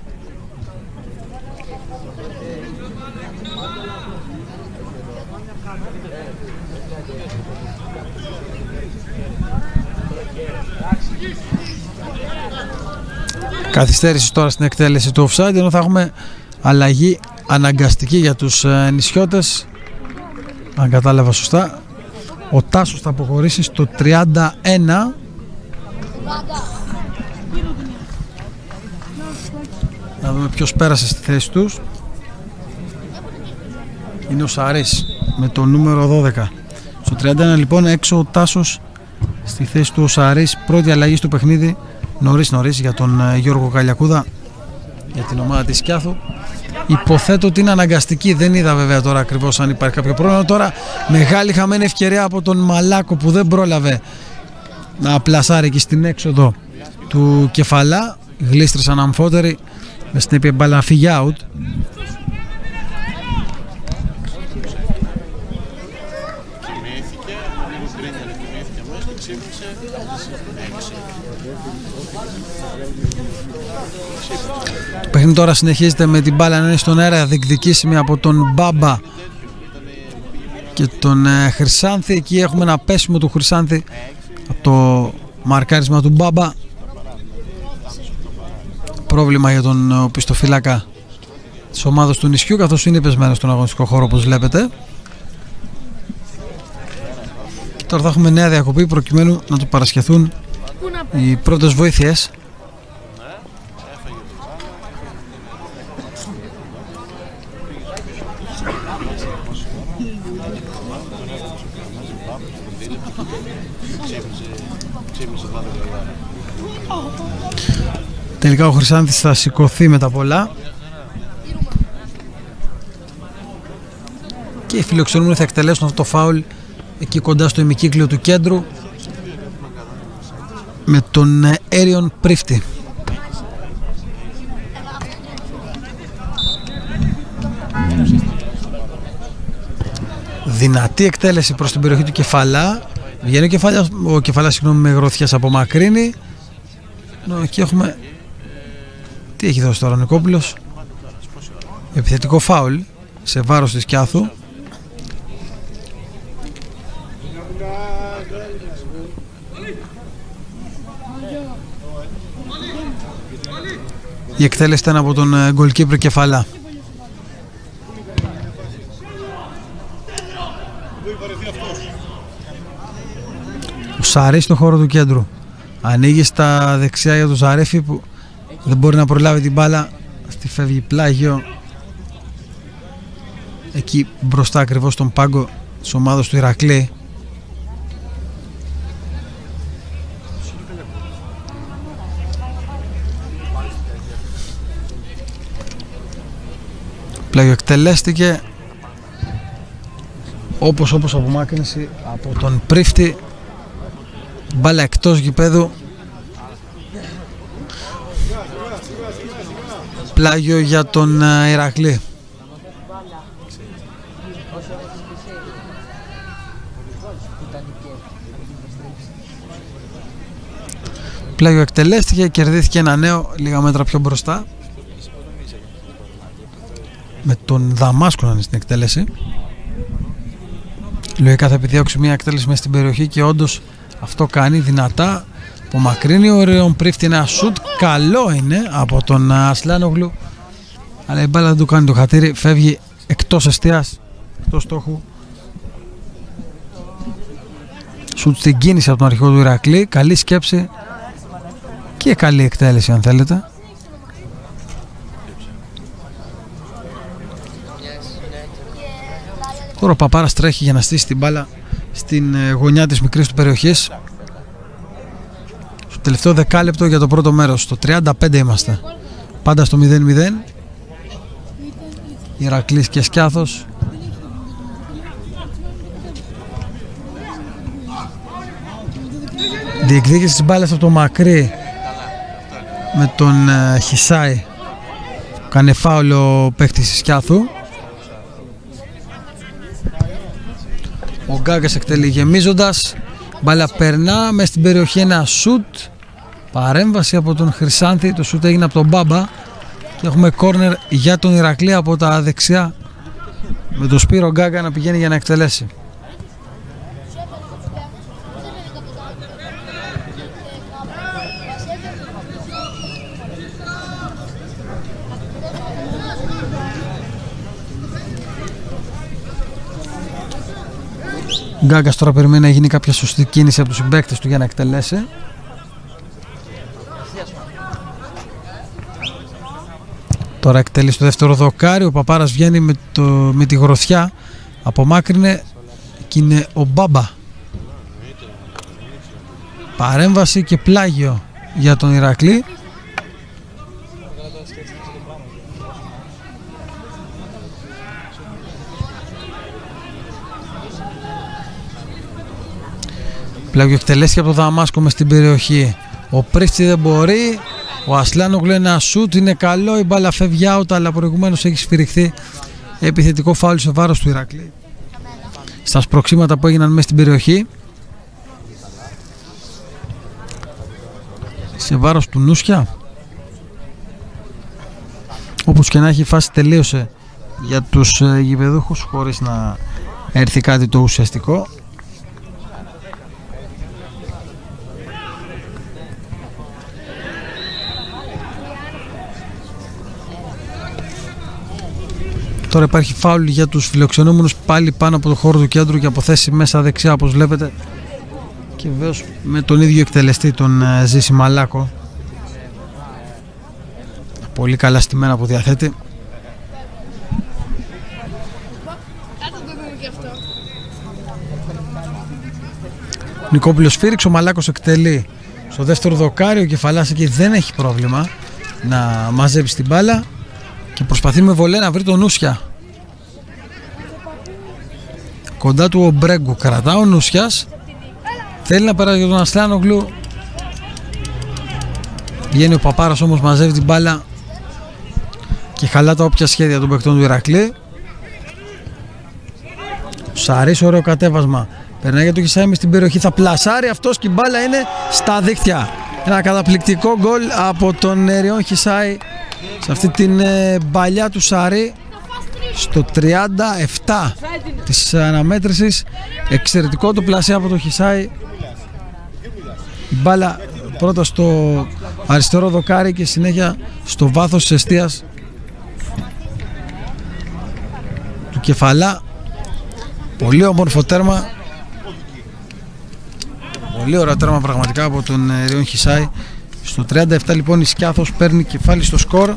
Καθυστέρηση τώρα στην εκτέλεση του offside, ενώ θα έχουμε αλλαγή αναγκαστική για τους νησιώτες. Αν κατάλαβα σωστά, ο Τάσος θα αποχωρήσει στο 31. Να δούμε ποιος πέρασε στη θέση τους. Είναι ο Σαρής με το νούμερο 12. Στο 31 λοιπόν έξω ο Τάσος, στη θέση του ο Σαρής. Πρώτη αλλαγή στο παιχνίδι νωρίς για τον Γιώργο Καλιακούδα, για την ομάδα της Κιάθου. Υποθέτω ότι είναι αναγκαστική, δεν είδα βέβαια τώρα ακριβώς αν υπάρχει κάποιο πρόβλημα. Τώρα μεγάλη χαμένη ευκαιρία από τον Μαλάκο που δεν πρόλαβε να πλασάρει εκεί στην έξοδο του Κεφαλά. Γλίστρησαν αμφότεροι, με συνέπεια μπάλα να φύγει out. Το παιχνίδι τώρα συνεχίζεται με την μπάλα να είναι στον αέρα, διεκδικήσιμη από τον Μπάμπα και τον Χρυσάνθη. Εκεί έχουμε ένα πέσιμο του Χρυσάνθη από το μαρκάρισμα του Μπάμπα. Πρόβλημα για τον πιστοφύλακα της ομάδας του νησιού, καθώς είναι πεσμένο στον αγωνιστικό χώρο όπως βλέπετε. Και τώρα θα έχουμε νέα διακοπή προκειμένου να του παρασχεθούν οι πρώτες βοήθειες. Τελικά ο Χρυσάνθης θα σηκωθεί με τα πολλά και οι φιλοξενούμενοι θα εκτελέσουν αυτό το φάουλ εκεί κοντά στο ημικύκλιο του κέντρου με τον Έριον Πρίφτη. Δυνατή εκτέλεση προς την περιοχή του Κεφαλά. Βγαίνει ο Κεφαλάς με γροθιάς από μακρύνη. Εκεί έχουμε... Τι έχει δώσει τώρα ο Νικόπουλος? Επιθετικό φάουλ σε βάρος της Κιάθου. Η εκτέλεση ήταν από τον goalkeeper Κεφαλά. Ο Σαρής στο χώρο του κέντρου ανοίγει στα δεξιά για τον Ζαρέφη που δεν μπορεί να προλάβει την μπάλα. Αυτή φεύγει πλάγιο εκεί μπροστά ακριβώς στον πάγκο της ομάδας του Ηρακλή. Πλάγιο εκτελέστηκε όπως απομάκρυνση από τον Πρίφτη. Μπάλα εκτός γηπέδου. Πλάγιο για τον Ηρακλή. Πλάγιο εκτελέστηκε, κερδίθηκε ένα νέο λίγα μέτρα πιο μπροστά, με τον Δαμάσκο να είναι στην εκτέλεση. Λογικά θα επιδιώξει μια εκτέλεση μέσα στην περιοχή και όντως αυτό κάνει δυνατά. Απομακρύνει ο Ρεόν Πρίφτη, ένα σουτ καλό είναι από τον Ασλάνογλου, αλλά η μπάλα δεν του κάνει το χατήρι, φεύγει εκτός εστίας, εκτός στόχου. Σουτ στην κίνηση από τον αρχηγό του Ηρακλή, καλή σκέψη και καλή εκτέλεση αν θέλετε. Τώρα ο Παπάρας τρέχει για να στήσει την μπάλα στην γωνιά της μικρής του περιοχής. Στο τελευταίο δεκάλεπτο για το πρώτο μέρος, στο 35 είμαστε, πάντα στο 0-0. Ηρακλής και Σκιάθος. Διεκδίκηση της μπάλας από το μακρύ με τον Χισάη. Κάνε φάουλ ο παίκτης Σκιάθου. Ο Γκάγκας εκτελεί γεμίζοντας. Μπάλα περνά μέσα στην περιοχή, ένα σουτ. Παρέμβαση από τον Χρυσάνθη. Το σουτ έγινε από τον Μπάμπα. Και έχουμε κόρνερ για τον Ηρακλή από τα δεξιά, με τον Σπύρο Γκάγκα να πηγαίνει για να εκτελέσει. Γκάγκας τώρα περιμένει να γίνει κάποια σωστή κίνηση από τους συμπαίκτες του για να εκτελέσει. Τώρα εκτελεί στο δεύτερο δοκάρι. Ο Παπάρας βγαίνει με τη γροθιά. Απομάκρυνε και είναι ο Μπάμπα. Παρέμβαση και πλάγιο για τον Ηρακλή. Πλάγιο εκτελέσει από το Δαμάσκο μες στην περιοχή. Ο Πρίφτη δεν μπορεί. Ο Ασλάνογλου ένα σούτ, είναι καλό, η μπάλα φεύγει out, αλλά προηγουμένως έχει σφυριχθεί επιθετικό φάουλ σε βάρος του Ηρακλή στα σπροξήματα που έγιναν μέσα στην περιοχή, σε βάρος του Νούσια. Όπως και να έχει, η φάση τελείωσε για τους γηπεδούχους χωρίς να έρθει κάτι το ουσιαστικό. Τώρα υπάρχει φάουλ για τους φιλοξενούμενους πάλι πάνω από το χώρο του κέντρου και από θέση μέσα δεξιά, όπως βλέπετε, και βεβαίως με τον ίδιο εκτελεστή, τον Ζήση Μαλάκο. Πολύ καλά στημένα που διαθέτει. Νικόπουλος Φίριξ, ο Μαλάκος εκτελεί στο δεύτερο δοκάρι. Ο Κεφαλάς εκεί δεν έχει πρόβλημα να μαζέψει την μπάλα και προσπαθεί με βολέ να βρει τον Νούσια. Κοντά του ο Μπρέγκου, κρατά ο Νούσιας, θέλει να περάσει για τον Ασλάνογλου. Βγαίνει ο Παπάρας όμως, μαζεύει την μπάλα και χαλά τα όποια σχέδια των παικτών του Ηρακλή. Σαρής, ωραίο κατέβασμα, περνάει για το Χισάι μες στην περιοχή, θα πλασάρει αυτός και η μπάλα είναι στα δίχτυα. Ένα καταπληκτικό γκολ από τον Ριόν Χισάι σε αυτή την παλιά του Σαρή στο 37 της αναμέτρησης. Εξαιρετικό το πλασέ από το Χισάι. Η μπάλα πρώτα στο αριστερό δοκάρι και συνέχεια στο βάθος της εστίας του Κεφαλά. Πολύ όμορφο τέρμα, πολύ ωραίο τέρμα πραγματικά από τον Ριόν Χισάι. Στο 37 λοιπόν η Σκιάθος παίρνει κεφάλι στο σκορ.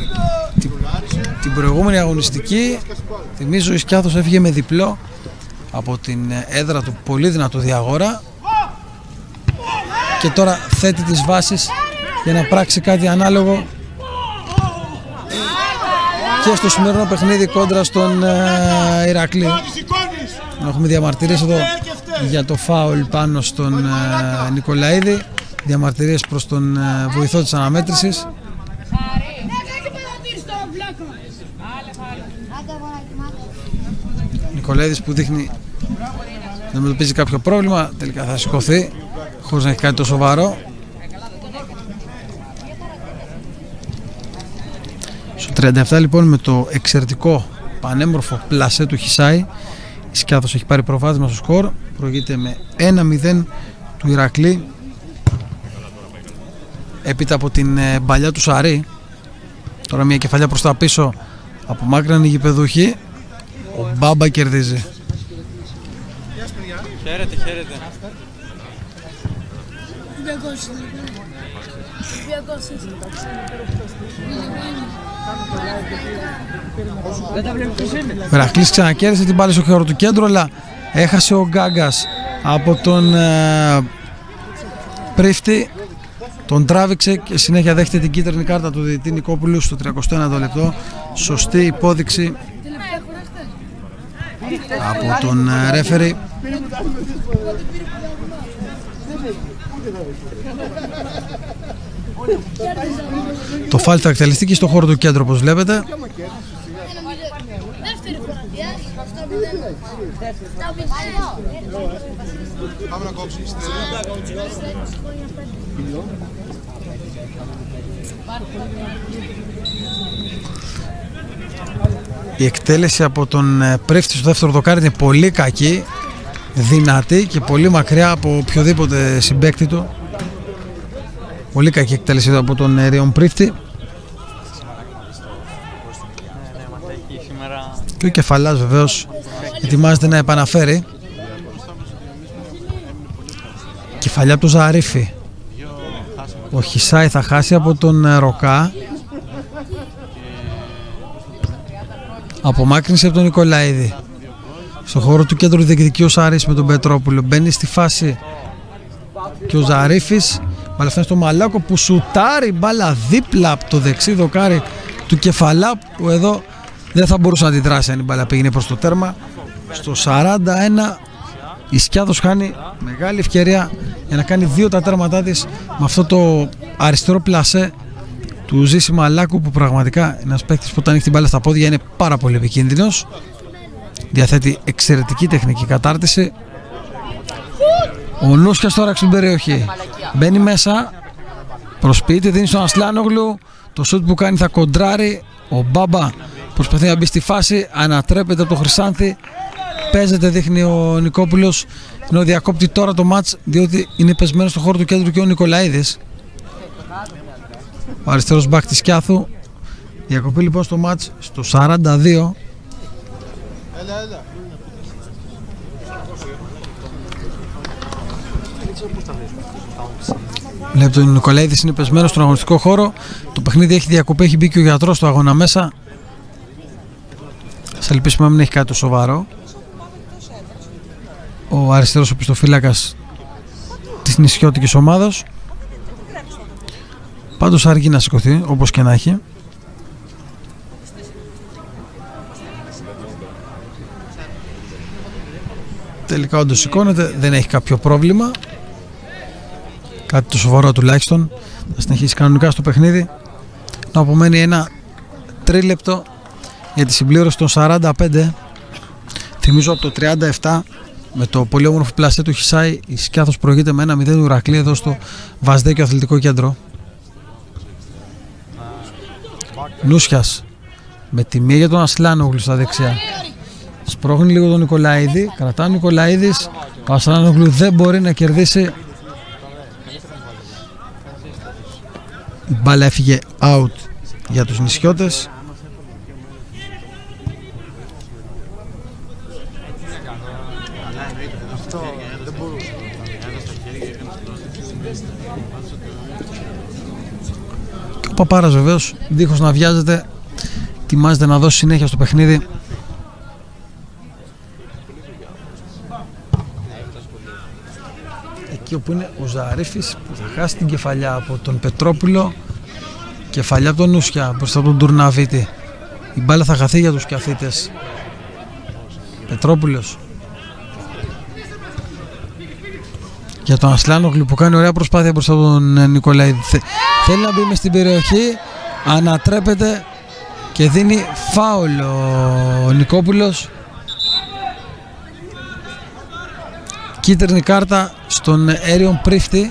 Την προηγούμενη αγωνιστική, θυμίζω, η Σκιάθος έφυγε με διπλό από την έδρα του πολύ δυνατού Διαγόρα και τώρα θέτει τις βάσεις για να πράξει κάτι ανάλογο και στο σημερινό παιχνίδι κόντρα στον Ηρακλή. Έχουμε διαμαρτυρίες εδώ για το φάουλ πάνω στον Νικολαίδη, διαμαρτυρίες προς τον βοηθό της αναμέτρησης. Νικολαίδης που δείχνει να αντιμετωπίζει κάποιο πρόβλημα, τελικά θα σηκωθεί χωρίς να έχει κάτι το σοβαρό. Στο 37 λοιπόν, με το εξαιρετικό πανέμορφο πλασέ του Χισάη, η Σκιάθος έχει πάρει προβάδισμα στο σκορ, προηγείται με 1-0 του Ηρακλή έπειτα από την μπαλιά του Σαρή. Τώρα μια κεφαλιά προς τα πίσω από μάκρυναν οι γηπεδούχοι. Ο Μπάμπα κερδίζει. Χαίρετε, χαίρετε. Ο Ηρακλής ξανακέρδισε την μπάλα στο χώρο του κέντρου, αλλά έχασε ο Γκάγκας από τον Πρίφτη. Τον τράβηξε και συνέχεια δέχεται την κίτρινη κάρτα του διαιτητή Νικόπουλου στο 31ο λεπτό. Σωστή υπόδειξη από τον ρέφερι. Το φάουλ θα εκτελεστεί και στο χώρο του κέντρου, όπως βλέπετε. Η εκτέλεση από τον Πρίφτη στο δεύτερο δοκάρι είναι πολύ κακή, δυνατή και πολύ μακριά από οποιοδήποτε συμπαίκτη του. Πολύ κακή εκτέλεση από τον Ριον Πρίφτη. Και ο Κεφαλάς βεβαίως ετοιμάζεται να επαναφέρει. Κεφαλιά από τον Ζαρίφη. Ο Χισάη θα χάσει από τον Ροκά. Απομάκρυνση από τον Νικολαίδη. Στο χώρο του κέντρου διεκδικεί ο Σάρης με τον Πετρόπουλο. Μπαίνει στη φάση και ο Ζαρίφης. Μπάλα φτάνει στο Μαλάκο που σουτάρει μπάλα δίπλα από το δεξί δοκάρι του Κεφαλά, που εδώ δεν θα μπορούσε να αντιδράσει αν η μπάλα πήγαινε προς το τέρμα. Στο 41 η Σκιάθος χάνει μεγάλη ευκαιρία για να κάνει 2 τα τέρματά της με αυτό το αριστερό πλασέ του Ζήση Μαλάκου, που πραγματικά ένας παίκτης που όταν έχει την μπάλα στα πόδια είναι πάρα πολύ επικίνδυνος. Διαθέτει εξαιρετική τεχνική κατάρτιση. Ο Νούσκιας τώρα στην περιοχή μπαίνει μέσα, προσποιείται, δίνει στον Ασλάνογλου. Το σουτ που κάνει θα κοντράρει. Ο Μπάμπα προσπαθεί να μπει στη φάση, ανατρέπεται από το Χρυσάνθη. Παίζεται, δείχνει ο Νικόπουλος, ενώ διακόπτει τώρα το μάτς διότι είναι πεσμένο στο χώρο του κέντρου και ο Νικολαίδης, ο αριστερός μπακ της Σκιάθου. Διακοπή λοιπόν στο μάτς στο 42. Βλέπετε ο Νικολαίδης είναι πεσμένος στον αγωνιστικό χώρο. Το παιχνίδι έχει διακοπή, έχει μπει και ο γιατρός στο αγώνα μέσα. Ας ελπίσουμε να μην έχει κάτι το σοβαρό. Ο αριστερός οπισθοφύλακας της νησιώτικης ομάδας. Πάντως αργεί να σηκωθεί, όπως και να έχει. Τελικά όντως σηκώνεται, δεν έχει κάποιο πρόβλημα. Κάτι το σοβαρό τουλάχιστον. Θα συνεχίσει κανονικά στο παιχνίδι. Να απομένει ένα τρίλεπτο για τη συμπλήρωση των 45. Θυμίζω από το 37 με το πολύ όμορφο πλαστέ του Χισάη η Σκιάθος προηγείται με 1-0 του Ηρακλή εδώ στο Βασδέκιο Αθλητικό Κέντρο. Νούσιας με τη μία για τον Ασλάνογλου στα δεξιά. Σπρώχνει λίγο τον Νικολαίδη, κρατάει ο Νικολαίδης. Ο Ασλάνογλου δεν μπορεί να κερδίσει. Η μπάλα έφυγε out για τους νησιώτες. Και ο Παπάρας βεβαίως, δίχως να βιάζεται, ετοιμάζεται να δώσει συνέχεια στο παιχνίδι. εκεί όπου είναι ο Ζαρίφης που θα χάσει την κεφαλιά από τον Πετρόπουλο, κεφαλιά από τον Νούσια μπροστά από τον Τουρναβίτη. Η μπάλα θα χαθεί για τους Κιαθίτες. Πετρόπουλος για τον Ασλάνογλου που κάνει ωραία προσπάθεια μπροστά από τον Νικολαίδη. Θέλει να μπει μες στην περιοχή, ανατρέπεται και δίνει φάουλ ο Νικόπουλος. Κίτρινη κάρτα στον Έριον Πρίφτη.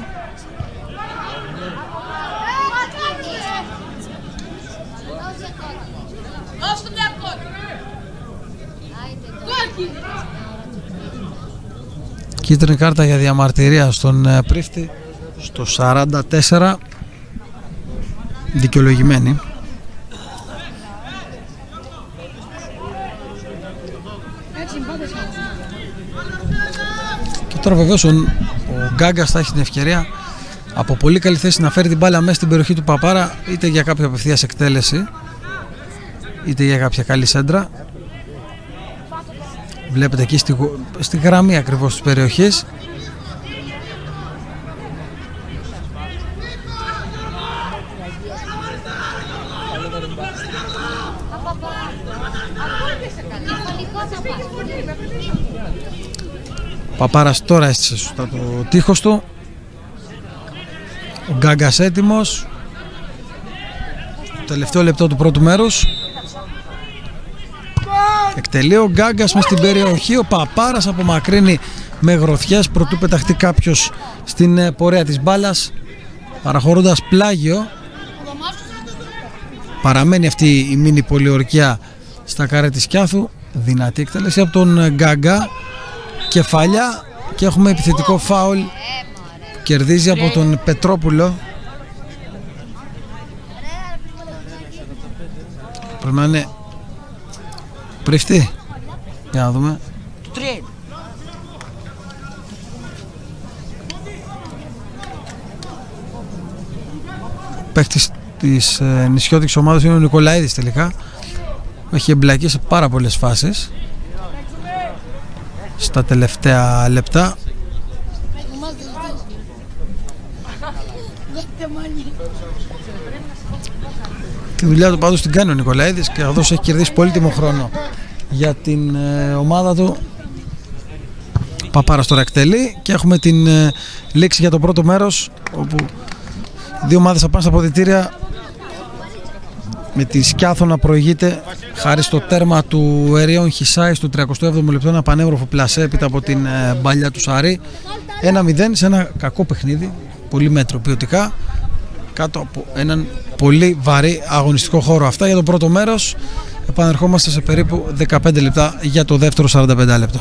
Κίτρινη κάρτα για διαμαρτυρία στον Πρίφτη στο 44, δικαιολογημένη. Και τώρα βεβαίως ο Γκάγκας θα έχει την ευκαιρία από πολύ καλή θέση να φέρει την μπάλα μέσα στην περιοχή του Παπάρα, είτε για κάποια απευθείας εκτέλεση είτε για κάποια καλή σέντρα. Βλέπετε εκεί στη γραμμή ακριβώς της περιοχής. Παπάρας τώρα έστησε σωστά το τείχος του. Ο Γκάγκας έτοιμος. Τελευταίο λεπτό του πρώτου μέρους. Εκτελεί ο Γκάγκας μες στην περιοχή. Ο Παπάρας απομακρύνει με γροθιές προτού πεταχτεί κάποιος στην πορεία της μπάλας, παραχωρώντας πλάγιο. Παραμένει αυτή η μίνι πολιορκία στα καρέ της Κιάθου. Δυνατή εκτέλεση από τον Γκάγκα, κεφάλια, και έχουμε επιθετικό φάουλ. Κερδίζει από τον Πετρόπουλο. Πρέπει να είναι Πρίφτη. Για να δούμε. Παίκτης της νησιώτικης ομάδας είναι ο Νικολαίδης τελικά. Έχει εμπλακεί σε πάρα πολλές φάσεις στα τελευταία λεπτά. Τη δουλειά του πάντως την κάνει ο Νικολαίδης και καθώς έχει κερδίσει πολύτιμο χρόνο για την ομάδα του. Παπάρας τώρα εκτελεί και έχουμε την λήξη για το πρώτο μέρος, όπου οι δύο ομάδες θα πάνε στα αποδυτήρια με τη Σκιάθο να προηγείται χάρη στο τέρμα του Εριών Χισάη στο 37ο λεπτό, ένα πανέμορφο πλασέ έπειτα από την μπαλιά του Σαρή. 1-0 σε ένα κακό παιχνίδι, πολύ μέτρο ποιοτικά, κάτω από έναν πολύ βαρύ αγωνιστικό χώρο. Αυτά για το πρώτο μέρος. Επανερχόμαστε σε περίπου 15 λεπτά για το δεύτερο 45 λεπτό.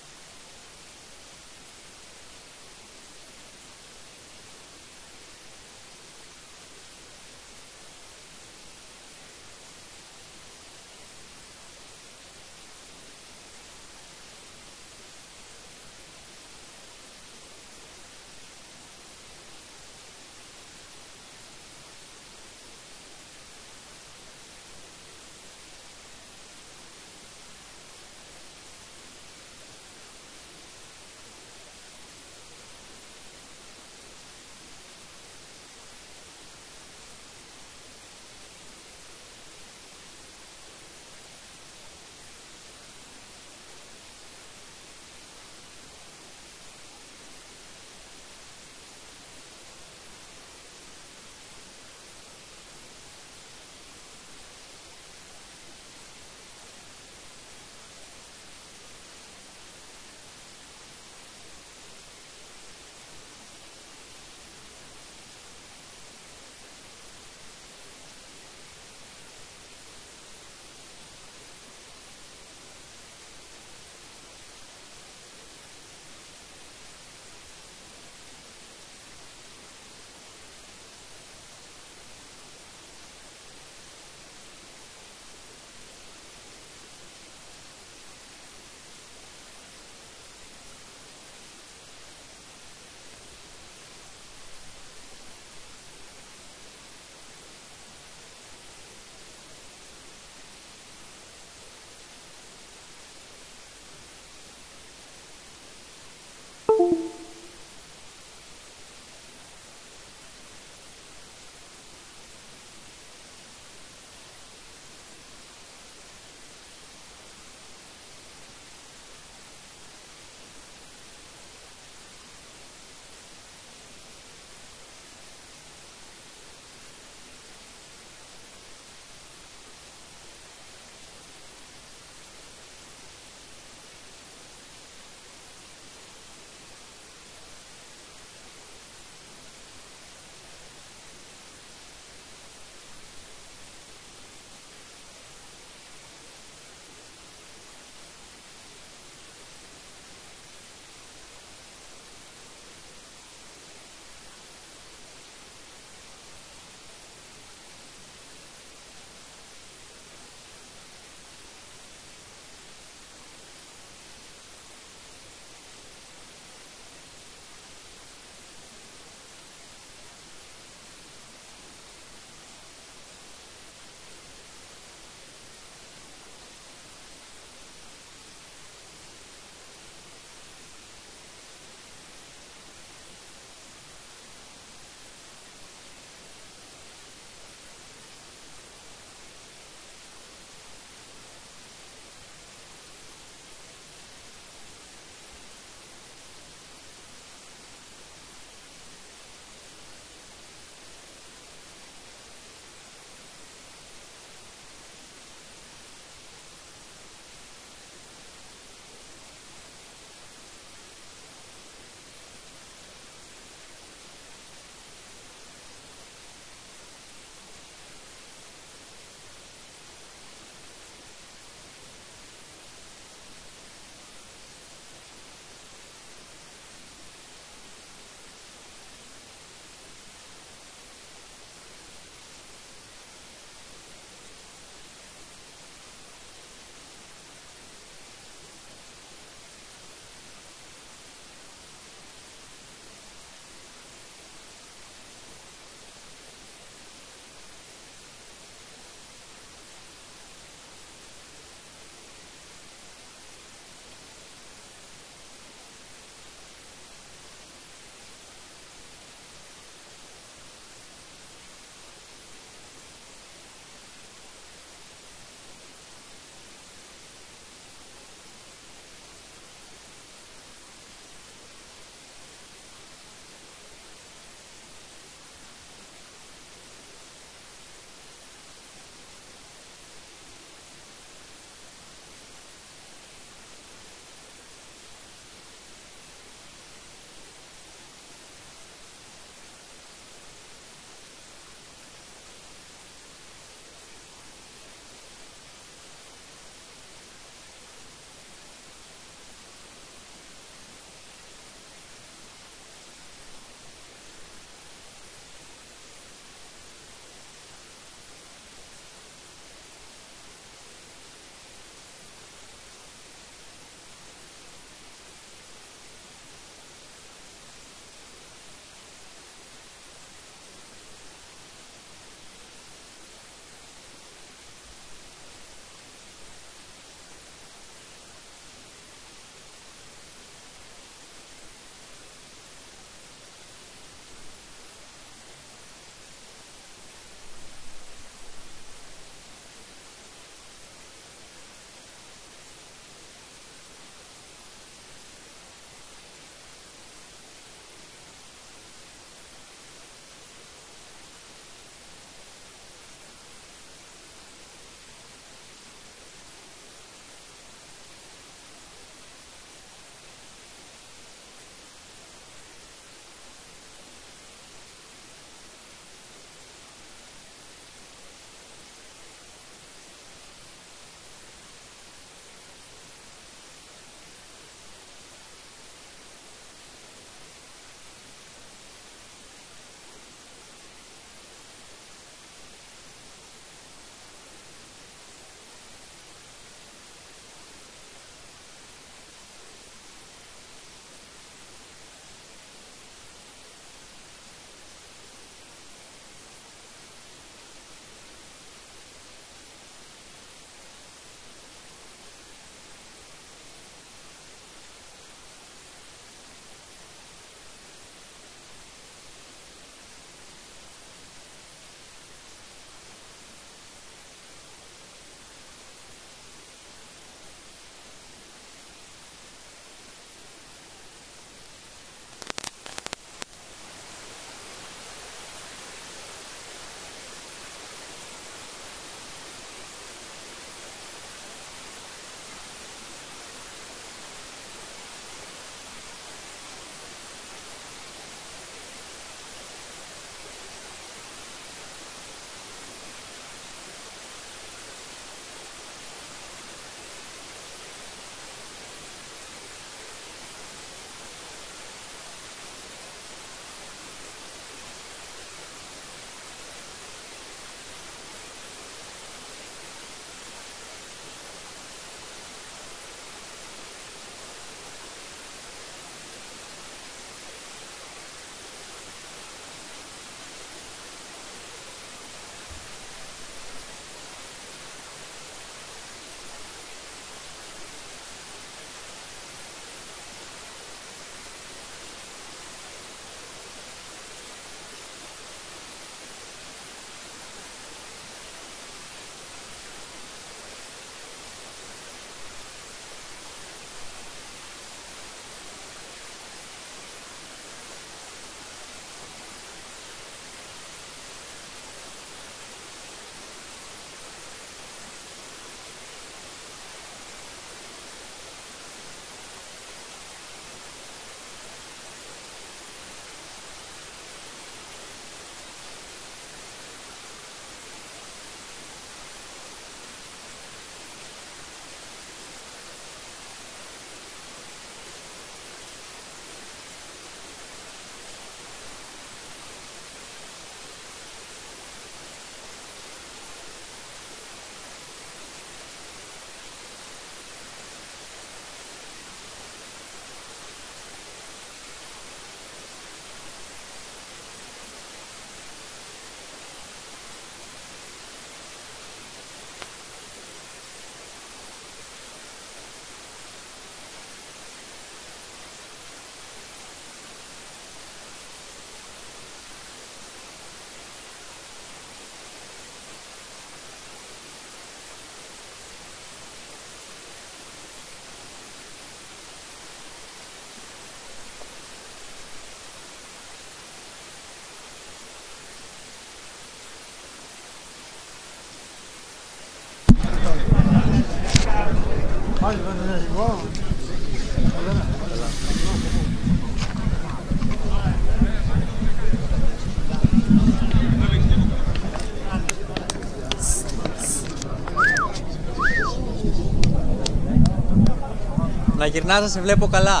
Να γυρνάς, να σε βλέπω καλά.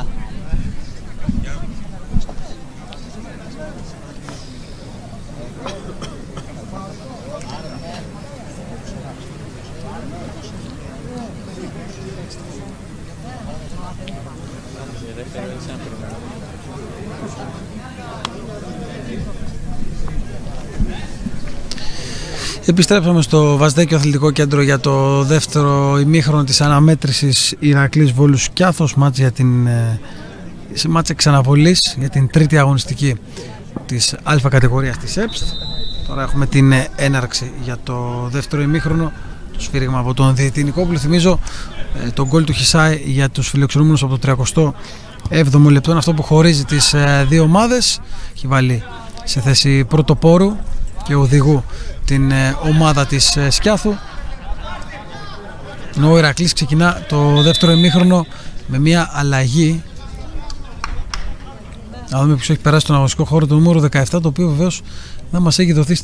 Επιστρέψαμε στο Βαζδέκιο Αθλητικό Κέντρο για το δεύτερο ημίχρονο της αναμέτρησης Ηρακλής Βόλου Σκιάθος, μάτς εξαναβολής για την τρίτη αγωνιστική της Α κατηγορίας της ΕΠΣΤ. Τώρα έχουμε την έναρξη για το δεύτερο ημίχρονο, το σφύριγμα από τον διαιτητή Νικόπουλο. Θυμίζω τον γκολ του Χισάη για τους φιλοξενούμενους από το 37ο λεπτό, αυτό που χωρίζει τις δύο ομάδες. Έχει βάλει σε θέση πρωτοπόρου και οδηγού την ομάδα της Σκιάθου. Ενώ ο Ηρακλής ξεκινά το δεύτερο ημίχρονο με μια αλλαγή. Να δούμε ποιος έχει περάσει στον αγωνιστικό χώρο, το νούμερο 17, το οποίο βεβαίως δεν μας έχει δοθεί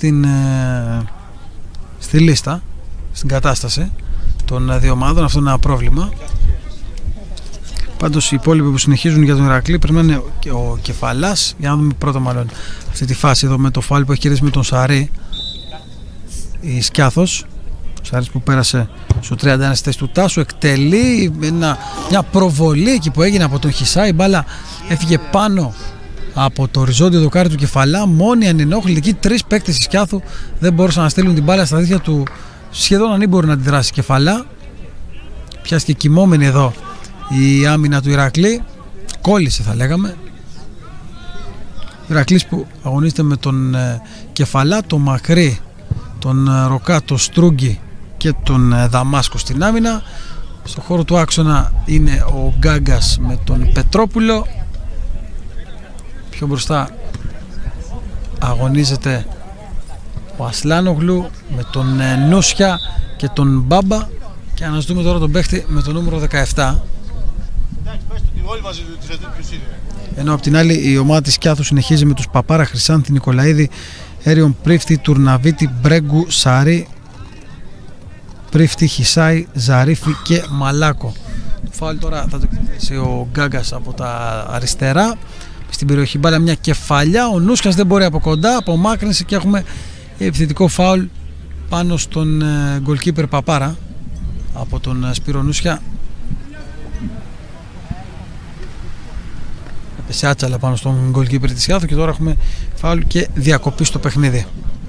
στη λίστα, στην κατάσταση των δύο ομάδων. Αυτό είναι ένα πρόβλημα. Πάντως οι υπόλοιποι που συνεχίζουν για τον Ηρακλή πρέπει να είναι ο Κεφαλάς. Για να δούμε πρώτα μάλλον αυτή τη φάση εδώ με το φάουλ που έχει κερδίσει με τον Σαρή η Σκιάθος. Ο Σαρής που πέρασε στο 31 στη θέση του Τάσου, εκτελεί μια προβολή εκεί που έγινε από τον Χισάη. Η μπάλα έφυγε πάνω από το οριζόντιο δοκάρι του Κεφαλά, μόνοι ανενόχλητοι. Τρεις παίκτες της Σκιάθου δεν μπορούσαν να στείλουν την μπάλα στα δίχτυα του, σχεδόν ανήμποροι να αντιδράσει Κεφαλά. Πιάστηκε κοιμόμενη εδώ η άμυνα του Ηρακλή, κόλλησε θα λέγαμε. Ο Ηρακλής που αγωνίζεται με τον Κεφαλά, τον Μακρύ, τον Ροκά, τον Στρούγκη και τον Δαμάσκο στην άμυνα. Στο χώρο του άξονα είναι ο Γκάγκας με τον Πετρόπουλο. Πιο μπροστά αγωνίζεται ο Ασλάνογλου με τον Νούσια και τον Μπάμπα. Και αναζητούμε τώρα τον παίχτη με το νούμερο 17. Ενώ απ' την άλλη η ομάδα της Σκιάθου συνεχίζει με τους Παπάρα, Χρυσάνθη, Νικολαίδη, Έριον, Πρίφτη, Τουρναβίτη, Μπρέγκου, Σαρή, Πρίφτη, Χισάη, Ζαρίφη και Μαλάκο. Το φάουλ τώρα θα το εκτελέσει ο Γκάγκας από τα αριστερά. Στην περιοχή μπάλα μια κεφαλιά, ο Νούσκας δεν μπορεί από κοντά, απομάκρυνση και έχουμε επιθετικό φάουλ πάνω στον goalkeeper Παπάρα από τον Σπύρο Νούσια. Έπεσε άτσαλα πάνω στον goalkeeper της Σκιάθου και τώρα έχουμε φάουλ και διακοπή στο παιχνίδι.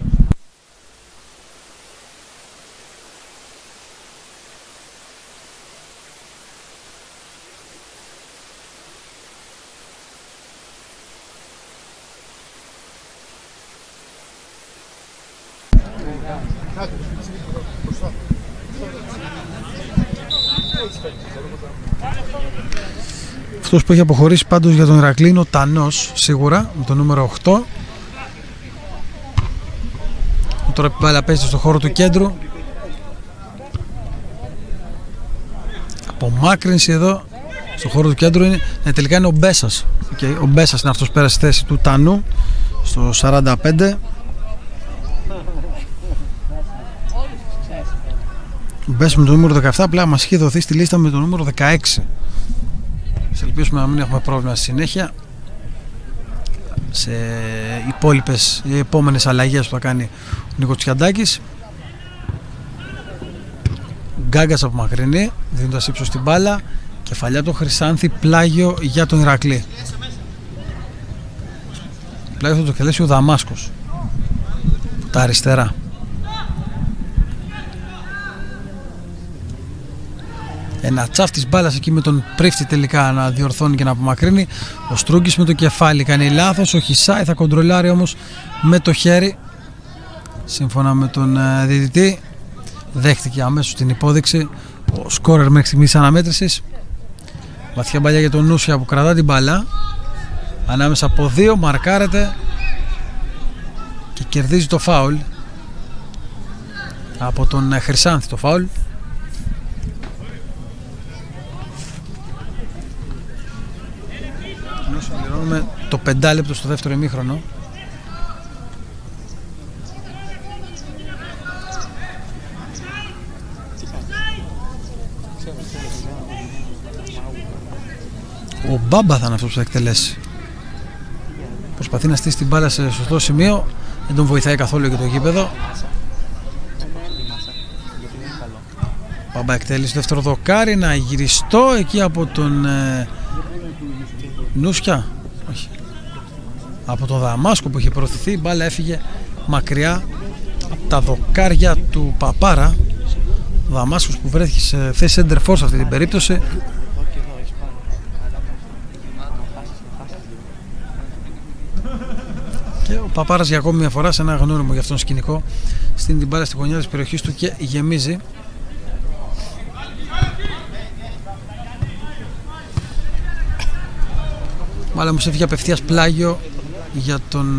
Αυτός που έχει αποχωρήσει πάντως για τον Ηρακλή είναι ο Τανός, σίγουρα, με το νούμερο 8. Τώρα πάλι παίζει στο χώρο του κέντρου. Απομάκρυνση εδώ στο χώρο του κέντρου είναι, τελικά είναι ο Μπέσας. Ο Μπέσας είναι αυτός που πέρασε στη θέση του Τανού στο 45. Ο Μπέσας με το νούμερο 17 απλά μας έχει δοθεί στη λίστα με το νούμερο 16. Σε ελπίσουμε να μην έχουμε πρόβλημα στη συνέχεια σε οι επόμενες αλλαγές που θα κάνει ο Νίκος Τσιαντάκης. Γκάγκας από μακρινή, δίνοντας ύψος στην μπάλα, κεφαλιά του Χρυσάνθη, πλάγιο για τον Ηρακλή. Πλάγιο θα το εκτελέσει ο Δαμάσκος, τα αριστερά. Ένα τσάφ της μπάλας εκεί με τον Πρίφτη τελικά να διορθώνει και να απομακρύνει. Ο Στρούγκης με το κεφάλι κάνει λάθος. Ο Χισάη θα κοντρολάρει όμως με το χέρι. Σύμφωνα με τον διαιτητή, δέχτηκε αμέσως την υπόδειξη ο σκόρερ μέχρι στιγμής της αναμέτρησης. Βαθιά μπαλιά για τον Νούσια που κρατά την μπάλα ανάμεσα από δύο, μαρκάρεται και κερδίζει το φάουλ από τον Χρυσάνθη, το φάουλ. Φτάνουμε το 5 λεπτό στο δεύτερο ημίχρονο. Ο Μπάμπα θα είναι αυτός που θα εκτελέσει. Προσπαθεί να στήσει την μπάλα σε σωστό σημείο. Δεν τον βοηθάει καθόλου και το γήπεδο. Μπάμπα εκτέλεση στο δεύτερο δοκάρι. Ένα γυριστό εκεί από τον Νούσια. Όχι. Από τον Δαμάσκο που είχε προωθηθεί. Η μπάλα έφυγε μακριά από τα δοκάρια του Παπάρα. Ο Δαμάσκος που βρέθηκε σε θέση center for σε αυτή την περίπτωση. Και ο Παπάρας για ακόμη μια φορά σε ένα γνώριμο για αυτόν σκηνικό στείνει την μπάλα στη γωνιά της περιοχής του και γεμίζει. Μάλλον όμως έφυγε απευθείας πλάγιο για τον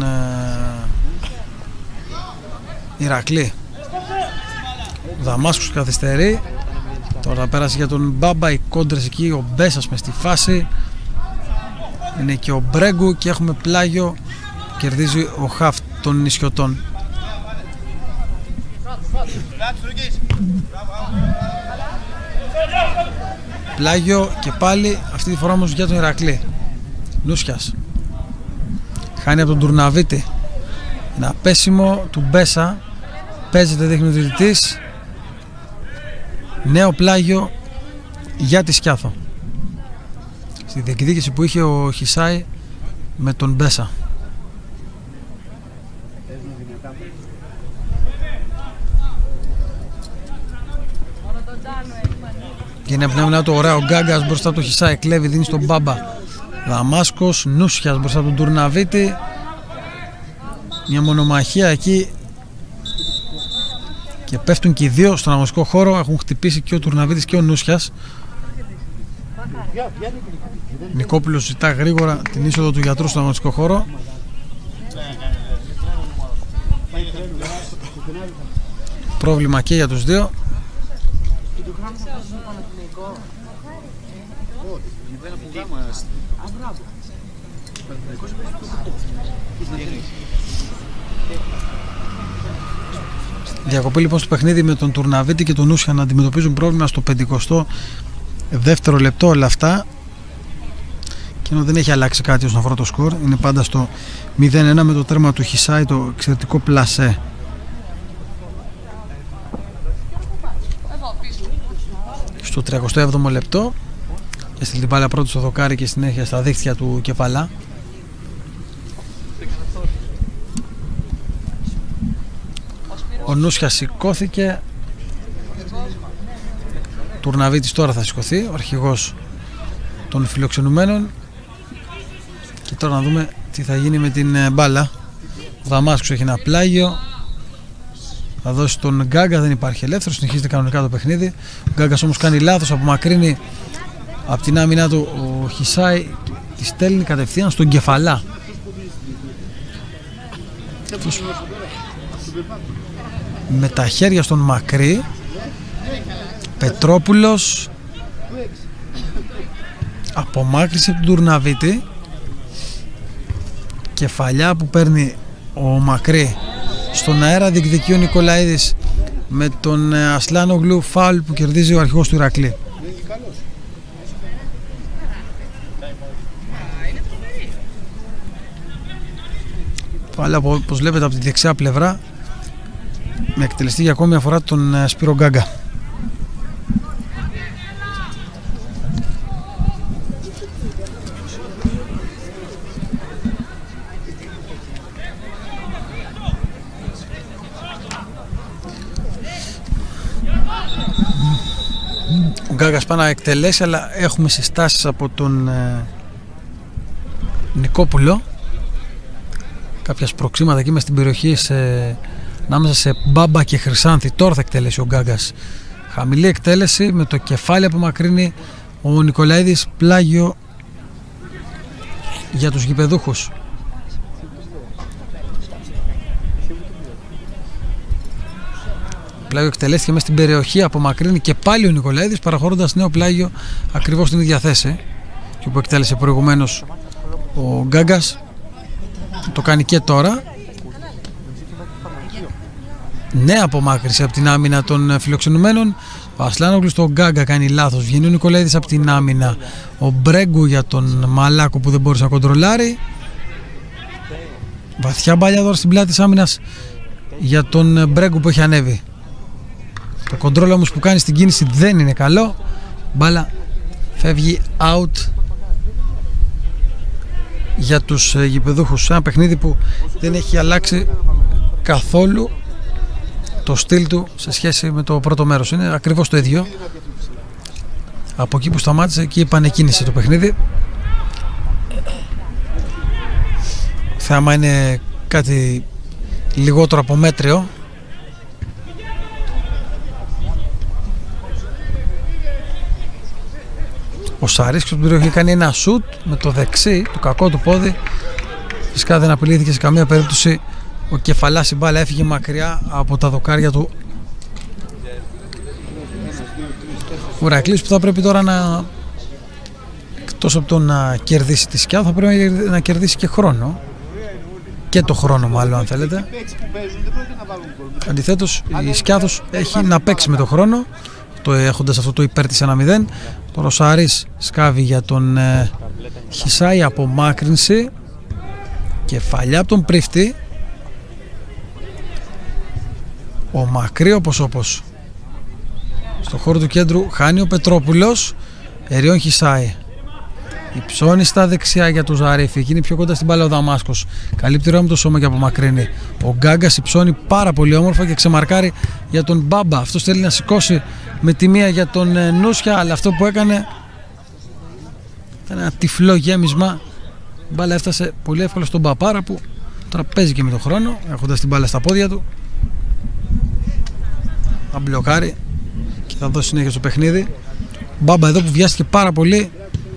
Ηρακλή. Ο Δαμάσκος καθυστερεί. Τώρα πέρασε για τον Μπάμπα, οι κόντρες εκεί, ο Μπέσας μες στη φάση. Είναι και ο Μπρέγκου και έχουμε πλάγιο. Κερδίζει ο χαφ των νησιωτών. Πλάγιο και πάλι, αυτή τη φορά όμως για τον Ηρακλή. Νούσιας χάνει από τον Τουρναβίτη. Ένα πέσιμο του Μπέσα. Παίζεται, δείχνει ο διαιτητής. Νέο πλάγιο για τη Σκιάθο. Στη διεκδίκηση που είχε ο Χισάη με τον Μπέσα. Γίνει πνεύμα το ωραίο. Γκάγκας μπροστά από το Χισάη, κλέβει, δίνει στον Μπάμπα. Δαμάσκος, Νούσιας μπροστά από τον Τουρναβίτη. Μια μονομαχία εκεί και πέφτουν και οι δύο στον αγωνιστικό χώρο. Έχουν χτυπήσει και ο Τουρναβίτης και ο Νούσιας. Νικόπουλος ζητά γρήγορα την είσοδο του γιατρού στον αγωνιστικό χώρο. Πρόβλημα και για τους δύο. Διακοπή λοιπόν στο παιχνίδι με τον Τουρναβίτη και τον Νούσια να αντιμετωπίζουν πρόβλημα στο 52ο λεπτό όλα αυτά. Και ενώ δεν έχει αλλάξει κάτι όσον αφορά το σκορ, είναι πάντα στο 0-1 με το τέρμα του Χισάη, το εξαιρετικό πλασέ. Στο 37ο λεπτό έστειλε την μπάλα πρώτη στο δοκάρι και συνέχεια στα δίχτυα του Κεφαλά. Ο Νούσιας σηκώθηκε. Τουρναβίτης τώρα θα σηκωθεί, ο αρχηγός των φιλοξενουμένων. Και τώρα να δούμε τι θα γίνει με την μπάλα. Ο Δαμάσκος έχει ένα πλάγιο. Θα δώσει τον Γκάγκα, δεν υπάρχει ελεύθερο. Συνεχίζεται κανονικά το παιχνίδι. Ο Γκάγκας όμως κάνει λάθος, απομακρύνει από την άμυνά του. Ο Χισάη τη στέλνει κατευθείαν στον Κεφαλά. Με τα χέρια στον μακρύ. Πετρόπουλος απομάκρυσε από τον Τουρναβίτη. Κεφαλιά που παίρνει ο μακρύ στον αέρα, διεκδικεί ο Νικολαίδης με τον Ασλάνογλου, φάουλ που κερδίζει ο αρχηγός του Ηρακλή. Πάλι όπως βλέπετε από τη δεξιά πλευρά, με εκτελεστή για ακόμη μια φορά τον Σπύρο Γκάγκα. Ο Γκάγκας πάει να εκτελέσει, αλλά έχουμε συστάσεις από τον Νικόπουλο. Κάποια σπροξήματα εκεί μες στην περιοχή ανάμεσα σε Μπάμπα και Χρυσάνθη. Τώρα θα εκτελέσει ο Γκάγκας. Χαμηλή εκτέλεση με το κεφάλι απομακρύνει ο Νικολαίδης, πλάγιο για τους γηπεδούχους. Πλάγιο εκτελέστηκε μέσα στην περιοχή, απομακρύνει και πάλι ο Νικολαίδης, παραχωρώντας νέο πλάγιο ακριβώς στην ίδια θέση και που εκτέλεσε προηγουμένως Ο Γκάγκας το κάνει και τώρα. Νέα απομάκρυνση από την άμυνα των φιλοξενουμένων. Ο Ασλάνογλου στον Γκάγκα κάνει λάθος. Βγαίνει ο Νικολαίδης από την άμυνα. Ο Μπρέγκου για τον Μαλάκο που δεν μπορούσε να κοντρολάρει. Βαθιά μπάλια τώρα στην πλάτη της άμυνας για τον Μπρέγκου που έχει ανέβει. Το κοντρόλ όμως που κάνει στην κίνηση δεν είναι καλό. Μπάλα φεύγει out για τους γηπεδούχους. Ένα παιχνίδι που δεν έχει αλλάξει καθόλου το στυλ του σε σχέση με το πρώτο μέρος. Είναι ακριβώς το ίδιο. Από εκεί που σταμάτησε, εκεί επανεκκίνησε το παιχνίδι. Θέμα είναι κάτι λιγότερο από μέτριο. Ο Σαρίς στο περιοχή κάνει ένα σουτ με το δεξί, το κακό του πόδι. Φυσικά δεν απειλήθηκε σε καμία περίπτωση. Ο Κεφαλάς, η μπάλα έφυγε μακριά από τα δοκάρια του Ηρακλής, που θα πρέπει τώρα να, εκτός από το να κερδίσει τη Σκιάθο, θα πρέπει να κερδίσει και χρόνο. Και το χρόνο μάλλον, αν θέλετε. Αντιθέτως η Σκιάθος έχει να παίξει με το χρόνο, έχοντας αυτό το υπέρ της 1-0. Το Ροσάρης σκάβει για τον Χισάη, απομάκρυνση, κεφαλιά από τον Πρίφτη. Ο μακρύ όπως στο χώρο του κέντρου χάνει ο Πετρόπουλος. Εριών Χισάη υψώνει στα δεξιά για τον Ζαρίφη. Εκεί είναι πιο κοντά στην μπάλα ο Δαμάσκος. Καλύπτει ρόλο με το σώμα και απομακρύνει. Ο Γκάγκας υψώνει πάρα πολύ όμορφα και ξεμαρκάρει για τον Μπάμπα. Αυτός θέλει να σηκώσει με τη μία για τον Νούσια, αλλά αυτό που έκανε ήταν ένα τυφλό γέμισμα. Η μπάλα έφτασε πολύ εύκολα στον Παπάρα, που τώρα παίζει και με τον χρόνο, έχοντας την μπάλα στα πόδια του. Θα μπλοκάρει και θα δώσει συνέχεια στο παιχνίδι. Μπάμπα εδώ που βιάστηκε πάρα πολύ.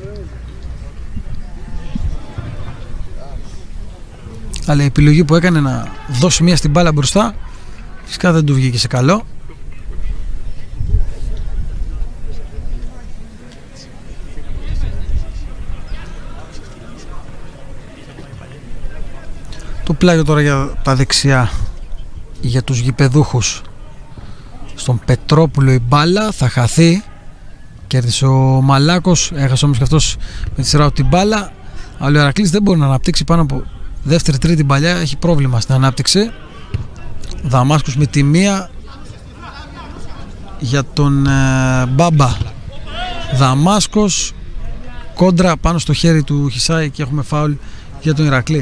Αλλά η επιλογή που έκανε να δώσει μία στην μπάλα μπροστά φυσικά δεν του βγήκε σε καλό. Το πλάγιο τώρα για τα δεξιά για τους γηπεδούχους. Στον Πετρόπουλο η μπάλα θα χαθεί. Κέρδισε ο Μαλάκος, έχασε όμως και αυτός με τη σειρά του την μπάλα. Αλλά ο Ηρακλής δεν μπορεί να αναπτύξει πάνω από δεύτερη-τρίτη παλιά, έχει πρόβλημα στην ανάπτυξη. Δαμάσκος με τη μία για τον Μπάμπα. Δαμάσκος κόντρα πάνω στο χέρι του Χισάη και έχουμε φάουλ για τον Ηρακλή.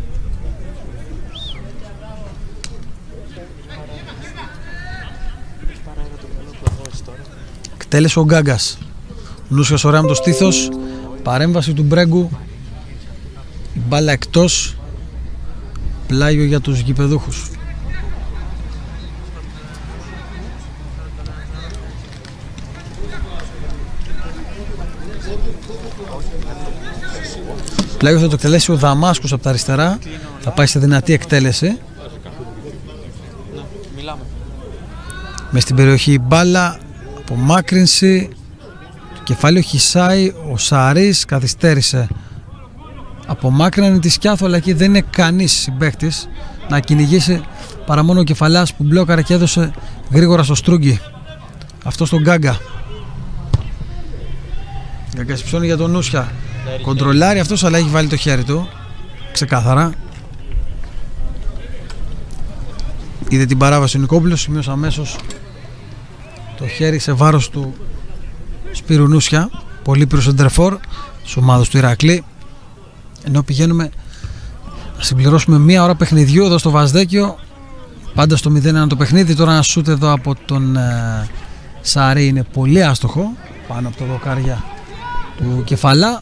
Εκτέλεσε ο Γκάγκας. Νούσιας ωραία με το στήθος. Παρέμβαση του Μπρέγκου. Η μπάλα εκτός. Πλάγιο για τους γηπεδούχους. Πλάγιο θα το εκτελέσει ο Δαμάσκος από τα αριστερά. Θα πάει σε δυνατή εκτέλεση. Μες στην περιοχή η μπάλα. Απομάκρυνση. Το κεφάλαιο Χισάη. Ο Σαρίς καθυστέρησε. Απομάκρυνε τη Σκιάθο, αλλά εκεί δεν είναι κανείς συμπαίκτης να κυνηγήσει παρά μόνο ο Κεφαλάς που μπλόκαρε και έδωσε γρήγορα στο Στρούγκι. Αυτό στον Γκάγκα. Γκάγκα ψώνει για τον Νούσια. Κοντρολάρει αυτός, αλλά έχει βάλει το χέρι του ξεκάθαρα. Είδε την παράβαση ο Νικόπουλος, σημείωσε αμέσως το χέρι σε βάρος του Σπύρου Νούσια. Πολύ πυροσεντρεφόρ της ομάδας του Ηρακλή. Ενώ πηγαίνουμε να συμπληρώσουμε μία ώρα παιχνιδιού εδώ στο Βασδέκιο. Πάντα στο 0-1 το παιχνίδι. Τώρα ένα σούτ εδώ από τον Σαρή είναι πολύ άστοχο, πάνω από το δοκάρια του Κεφαλά.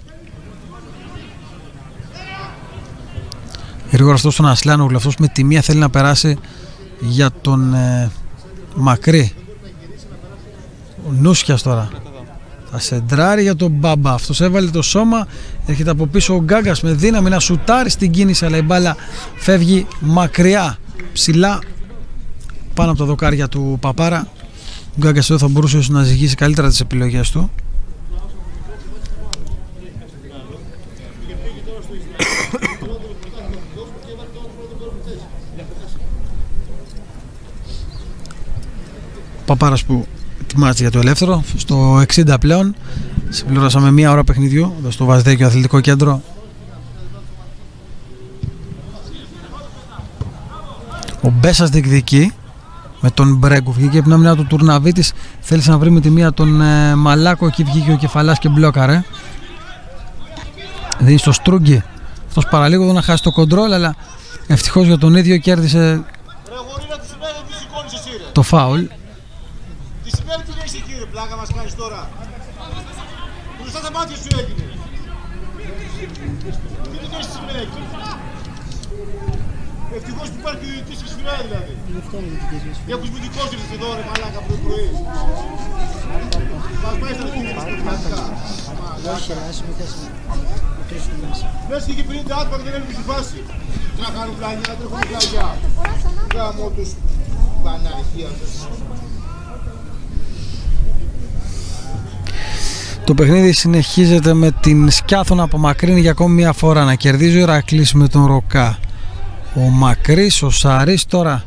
Γρήγορα αυτό στον Ασλάνογλου. Αυτός με τη μία θέλει να περάσει για τον Μακρύ. Ο Νούσιας τώρα θα σεντράρει για τον Μπάμπα. Αυτός έβαλε το σώμα. Έρχεται από πίσω ο Γκάγκας με δύναμη να σουτάρει στην κίνηση, αλλά η μπάλα φεύγει μακριά, ψηλά, πάνω από τα δοκάρια του Παπάρα. Ο Γκάγκας εδώ θα μπορούσε να ζυγίσει καλύτερα τις επιλογές του. Παπάρας που ετοιμάζεται για το ελεύθερο. Στο 60 πλέον. Συμπληρώσαμε μία ώρα παιχνιδιού εδώ στο Βαζδέκιο Αθλητικό Κέντρο. Ο Μπέσας διεκδικεί με τον Μπρέγκου. Βγήκε από την άμυνα του Τουρναβίτης. Θέλησε να βρει με τη μία τον Μαλάκο. Εκεί βγήκε ο Κεφαλάς και μπλόκαρε. Δίνει στο Στρούγκι. Αυτός παραλίγο εδώ να χάσει το κοντρόλ, αλλά ευτυχώς για τον ίδιο κέρδισε το φάουλ. Τι σημαίνει τι έχεις εκεί ρε πλάκα μας κάνεις τώρα. Μπροστά τα μάτια σου έγινε. Τι δεν έχεις σημαίνει εκεί. Ευτυχώς που υπάρχει ο διαιτητής και σφυράει δηλαδή. Έχεις μου δικό σου εδώ ρε μαλάκα πρωί. Μας πάει στα δικαιώματα πραγματικά. Όχι, ας μην θέσουμε. Λες και 50 άτομα και δεν έχουν στη φάση. Τι να κάνουν πλάγια, να τρέχουν πλάγια. Γάμω τους παναγία. Το παιχνίδι συνεχίζεται με την Σκιάθο να απομακρύνει για ακόμη μια φορά. Να κερδίζει ο Ηρακλής με τον Ροκά. Ο Μακρύς, ο Σαρής τώρα.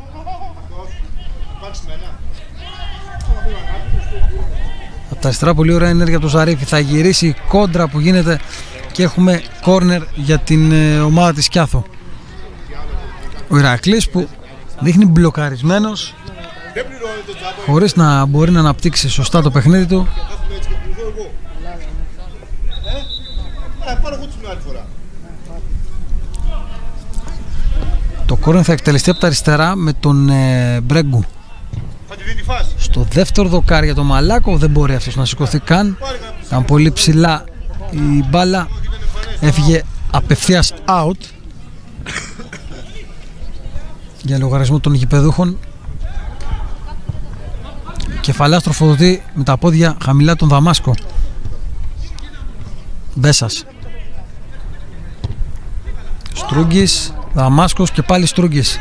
Από τα αριστερά πολύ ωραία ενέργεια του Ζαρίφη. Θα γυρίσει η κόντρα που γίνεται και έχουμε κόρνερ για την ομάδα της Σκιάθο. Ο Ηρακλής που δείχνει μπλοκαρισμένος, χωρίς να μπορεί να αναπτύξει σωστά το παιχνίδι του. Το κόρνερ θα εκτελεστεί από τα αριστερά με τον Μπρέγκου. Στο δεύτερο δοκάρι για τον Μαλάκο, δεν μπορεί αυτός να σηκωθεί καν. Ήταν πολύ ψηλά η μπάλα, έφυγε απευθείας out για λογαριασμό των γηπεδούχων. Κεφαλάς τροφοδοτεί με τα πόδια χαμηλά τον Δαμάσκο. Μπέσας, Στρούγκης, Δαμάσκος και πάλι Στρούγκης.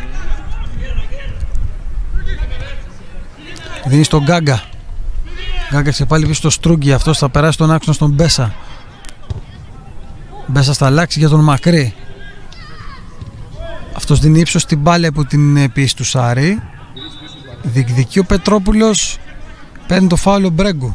Δίνει στον Γκάγκα. Γκάγκα και πάλι πίσω στο Στρούγκη. Αυτός θα περάσει τον άξονα στον Μπέσα. Μπέσα θα αλλάξει για τον Μακρύ. Αυτός δίνει ύψος στην μπάλα από την πίεση του Σάρη. Διεκδικεί ο Πετρόπουλος. Παίρνει το φάουλο Μπρέγκου.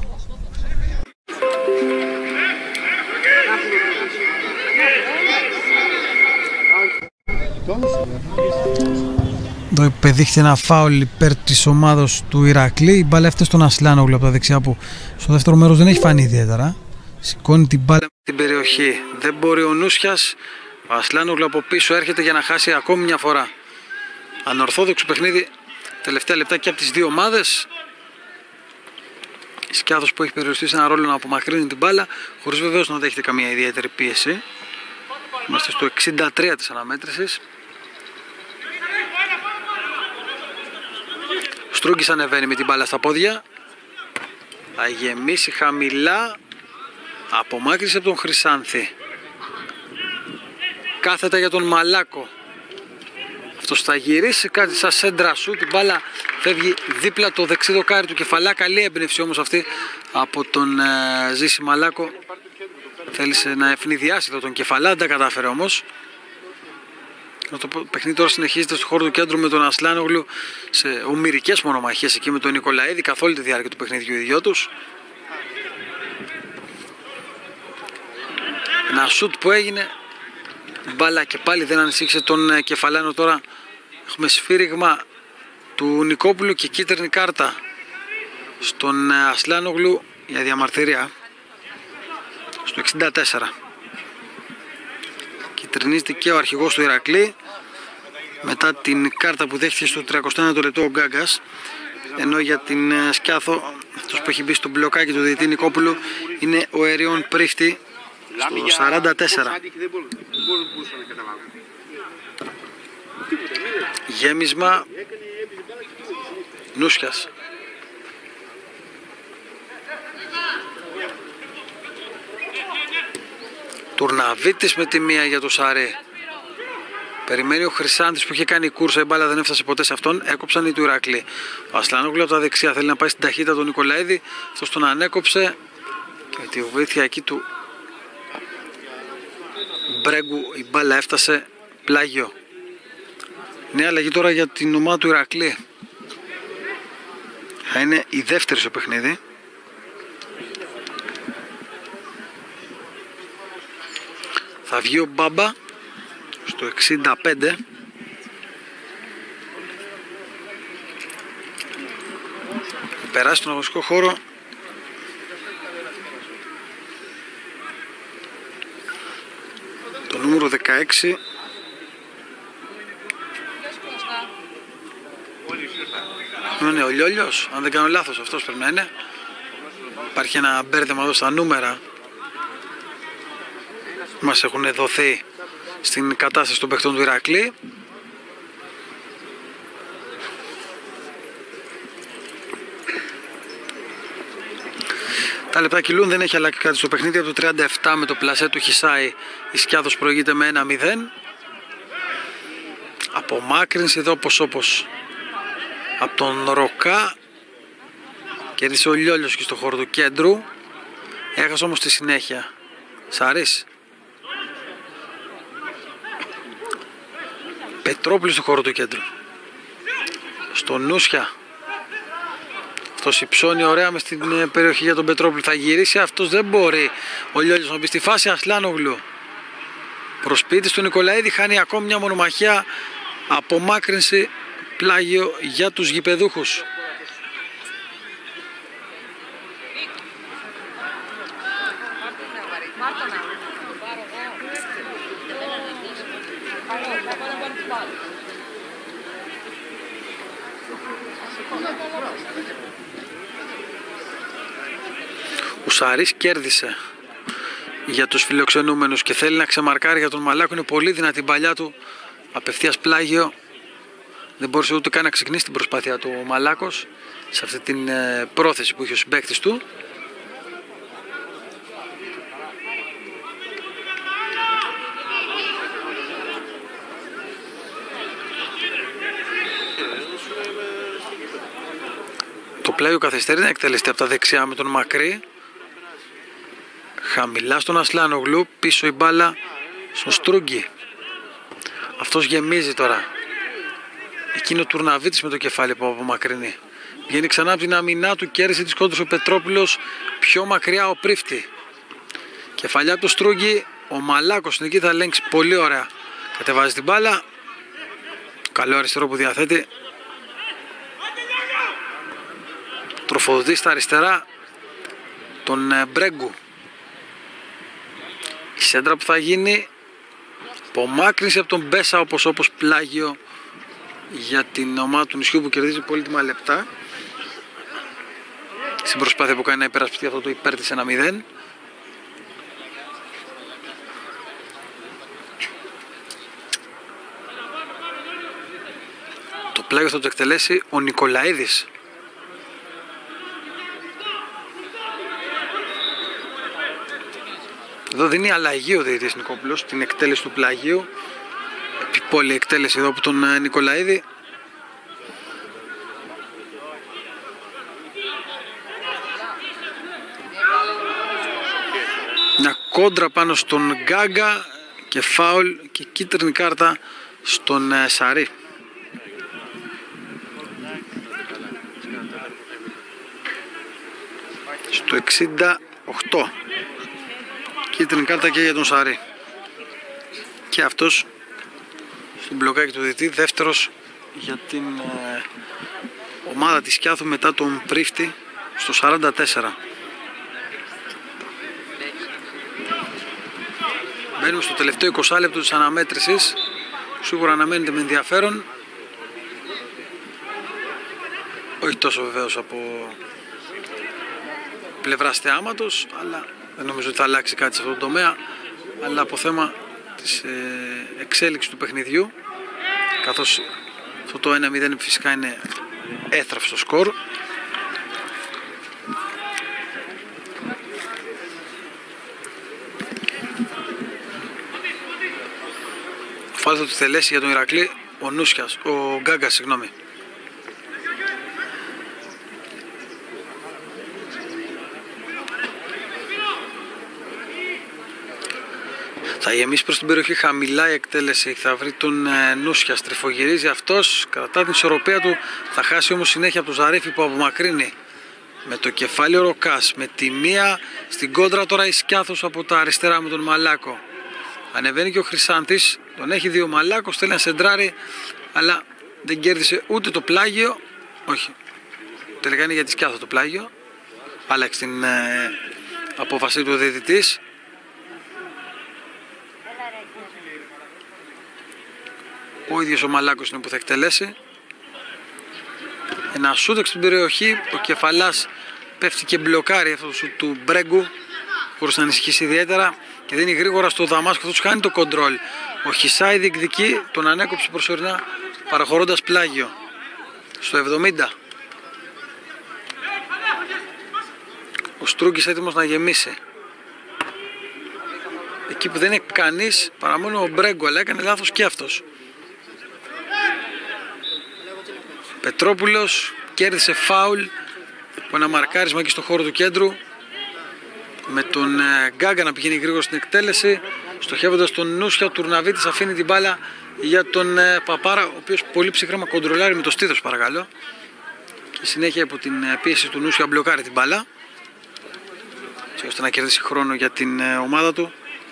Εδώ υπεδείχθη ένα φάουλ υπέρ της ομάδος του Ηρακλή. Η μπάλα έφτασε στον Ασλάνογλου από τα δεξιά που στο δεύτερο μέρος δεν έχει φανεί ιδιαίτερα. Σηκώνει την μπάλα στην περιοχή. Δεν μπορεί ο Νούσιας. Ο Ασλάνογλου από πίσω έρχεται για να χάσει ακόμη μια φορά. Ανορθόδοξο παιχνίδι τελευταία λεπτά και από τις δύο ομάδες. Η Σκιάθος που έχει περιοριστεί σε ένα ρόλο να απομακρύνει την μπάλα, χωρίς βεβαίως να δέχεται καμία ιδιαίτερη πίεση. Είμαστε στο 63 της αναμέτρησης. Στρούγκης ανεβαίνει με την μπάλα στα πόδια. Θα γεμίσει χαμηλά. Απομάκρυσε από τον Χρυσάνθη. Κάθετα για τον Μαλάκο. Αυτός θα γυρίσει κάτι σαν σέντρα σου. Την μπάλα φεύγει δίπλα το δεξί δοκάρι του Κεφαλά. Καλή έμπνευση όμως αυτή από τον Ζήση Μαλάκο. Θέλησε να ευνηδιάσει εδώ τον Κεφαλά, δεν τα κατάφερε όμως. Το παιχνίδι τώρα συνεχίζεται στο χώρο του κέντρου με τον Ασλάνογλου σε ομηρικές μονομαχίες εκεί με τον Νικολαίδη καθ' όλη τη διάρκεια του παιχνιδιού οι δυο τους. Ένα σουτ που έγινε, μπάλα και πάλι δεν ανησύχησε τον Κεφαλάνο. Τώρα έχουμε σφύριγμα του Νικόπουλου και κίτρινη κάρτα στον Ασλάνογλου για διαμαρτυρία στο 64. Κιτρινίζεται και ο αρχηγός του Ηρακλή μετά την κάρτα που δέχτηκε στο 39ο λεπτό ο Γκάγκας, ενώ για την Σκιάθο αυτός που έχει μπει στο μπλοκάκι του διαιτητή Νικόπουλου είναι ο Εριών Πρίφτη στο 44. Γέμισμα Νούσιας. Τουρναβίτης με τη μία για το Σαρή. Περιμένει ο Χρυσάνθης που είχε κάνει κούρσα, η μπάλα δεν έφτασε ποτέ σε αυτόν. Έκοψαν οι του Ηρακλή. Ο Ασλανόγλου από τα δεξιά θέλει να πάει στην ταχύτητα τον Νικολαίδη. Αυτός τον ανέκοψε και με τη βοήθεια εκεί του Μπρέγκου η μπάλα έφτασε πλάγιο. Νέα αλλαγή τώρα για την ομάδα του Ηρακλή. Θα είναι η δεύτερη στο παιχνίδι. Θα βγει ο Μπάμπα στο 65. Θα περάσει στον αγωνιστικό χώρο το νούμερο 16. Είναι ο Λιόλιος, αν δεν κάνω λάθος, αυτός πρέπει να είναι. Υπάρχει ένα μπέρδεμα εδώ στα νούμερα. Μας έχουν δοθεί στην κατάσταση των παιχτών του Ηρακλή. Τα λεπτά κυλούν, δεν έχει αλλάξει κάτι στο παιχνίδι. Από το 37 με το πλασέ του Χισάη η Σκιάδος προηγείται με 1-0. Απομάκρυνση εδώ όπως από τον Ροκά. Κέρδισε ο Λιόλιος και στο χώρο του κέντρου. Έχασε όμως τη συνέχεια. Σαρής. Πετρόπουλος στο χώρο του κέντρου. Στο Νούσια. Αυτός υψώνει ωραία μες στην περιοχή για τον Πετρόπουλο. Θα γυρίσει, αυτός δεν μπορεί. Ο Λιόλιος να μπει στη φάση. Ασλάνογλου. Προσπίτης του Νικολαίδη, χάνει ακόμη μια μονομαχία. Απομάκρυνση, πλάγιο για τους γηπεδούχους. Ο Σαρής κέρδισε για τους φιλοξενούμενους και θέλει να ξεμαρκάρει για τον Μαλάκο. Είναι πολύ δυνατή η παλιά του. Απευθείας πλάγιο. Δεν μπορούσε ούτε καν να ξεκινήσει την προσπάθεια του ο Μαλάκος σε αυτή την πρόθεση που είχε ο συμπαίκτης του. Το πλάγιο καθυστερεί να εκτελεστεί από τα δεξιά με τον Μακρύ. Χαμηλά στον Ασλάνογλου, πίσω η μπάλα στον Στρούγκη. Αυτός γεμίζει τώρα. Εκείνο ο Τουρναβίτης με το κεφάλι που απομακρυνεί. Βγαίνει ξανά από την αμυνά του, κέρδισε τις κόντρες ο Πετρόπουλος. Πιο μακριά ο Πρίφτη. Κεφαλιά από το Στρούγκη. Ο Μαλάκος εκεί θα ελέγξει πολύ ωραία. Κατεβάζει την μπάλα. Καλό αριστερό που διαθέτει. Τροφοδοτεί στα αριστερά τον Μπρέγκου. Η σέντρα που θα γίνει, απομάκρυνση από τον Μπέσα όπως πλάγιο για την ομάδα του νησιού που κερδίζει πολύτιμα λεπτά στην προσπάθεια που κάνει να υπερασπιστεί αυτό το υπέρ της 1-0. Το πλάγιο θα το εκτελέσει ο Νικολαίδης. Εδώ δίνει αλλαγή ο διαιτητής Νικόπουλος στην εκτέλεση του πλαγίου. Επιπόλη εκτέλεση εδώ από τον Νικολαίδη. Μια κόντρα πάνω στον Γκάγκα και φάουλ και κίτρινη κάρτα στον Σαρή. Στο 68. Κίτρινη κάρτα και για τον Σαρή. Και αυτός στην μπλοκάκι του διαιτητή, δεύτερος για την ομάδα της Κιάθου μετά τον Πρίφτη στο 44. Μπαίνουμε στο τελευταίο 20 λεπτό της αναμέτρησης. Σίγουρα αναμένεται με ενδιαφέρον. Όχι τόσο βεβαίως από πλευρά θεάματος, αλλά δεν νομίζω ότι θα αλλάξει κάτι σε αυτό το τομέα, αλλά από θέμα της εξέλιξης του παιχνιδιού, καθώς αυτό το 1-0 φυσικά είναι έθραυστο σκορ. Φάλτα του τελέσει για τον Ηρακλή ο Νούσιας, ο Γκάγκας, συγγνώμη. Θα γεμίσει προς την περιοχή χαμηλά η εκτέλεση, θα βρει τον Νούσια, στριφογυρίζει αυτός, κρατά την ισορροπία του, θα χάσει όμως συνέχεια από τον Ζαρίφη που απομακρύνει. Με το κεφάλι ο Ροκάς, με τη μία στην κόντρα τώρα η Σκιάθος από τα αριστερά με τον Μαλάκο. Ανεβαίνει και ο Χρυσάνθης, τον έχει δει ο Μαλάκος, θέλει να σεντράρει, αλλά δεν κέρδισε ούτε το πλάγιο, όχι, τελικά είναι για τη Σκιάθο το πλάγιο, άλλαξε την απόφαση του διαιτητής. Ο ίδιος ο Μαλάκος είναι που θα εκτελέσει. Ένα σούτ στην περιοχή, ο Κεφαλάς πέφτει και μπλοκάρει αυτό το σούτ του Μπρέγκου χωρίς να ανησυχήσει ιδιαίτερα και δίνει γρήγορα στο Δαμάσκο, αυτός χάνει το κοντρόλ. Ο Χισάι διεκδικεί, τον ανέκοψε προσωρινά παραχωρώντας πλάγιο στο 70. Ο Στρούγκης έτοιμος να γεμίσει. Εκεί που δεν είναι κανείς παρά μόνο ο Μπρέγκου, αλλά έκανε λάθος και αυτός. Πετρόπουλος κέρδισε φάουλ από ένα μαρκάρισμα εκεί στο χώρο του κέντρου, με τον Γκάγκα να πηγαίνει γρήγορα στην εκτέλεση, στοχεύοντας τον Νούσια. Ο Τουρναβίτης αφήνει την μπάλα για τον Παπάρα, ο οποίος πολύ ψυχρά κοντρολάρει με το στήθος παρακαλώ, και συνέχεια από την πίεση του Νούσια μπλοκάρει την μπάλα έτσι ώστε να κερδίσει χρόνο για την ομάδα του.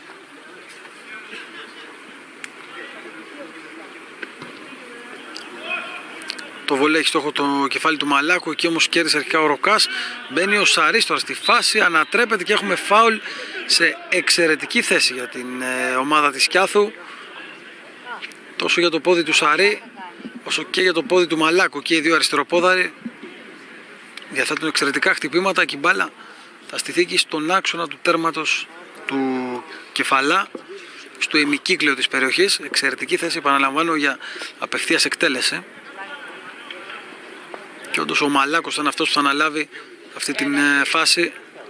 Το βολέ έχει στόχο το κεφάλι του Μαλάκου, εκεί όμως κέρδισε αρχικά ο Ροκάς. Μπαίνει ο Σαρής τώρα στη φάση, ανατρέπεται και έχουμε φάουλ σε εξαιρετική θέση για την ομάδα της Σκιάθου. Τόσο για το πόδι του Σαρή όσο και για το πόδι του Μαλάκου, και οι δύο αριστεροπόδαροι διαθέτουν εξαιρετικά χτυπήματα και η μπάλα θα στηθεί εκεί στον άξονα του τέρματος του Κεφαλά, στο ημικύκλιο της περιοχής. Εξαιρετική θέση, επαναλαμβάνω, για απευθείας εκτέλεση. Και όντως ο Μαλάκος ήταν αυτός που θα αναλάβει αυτή την φάση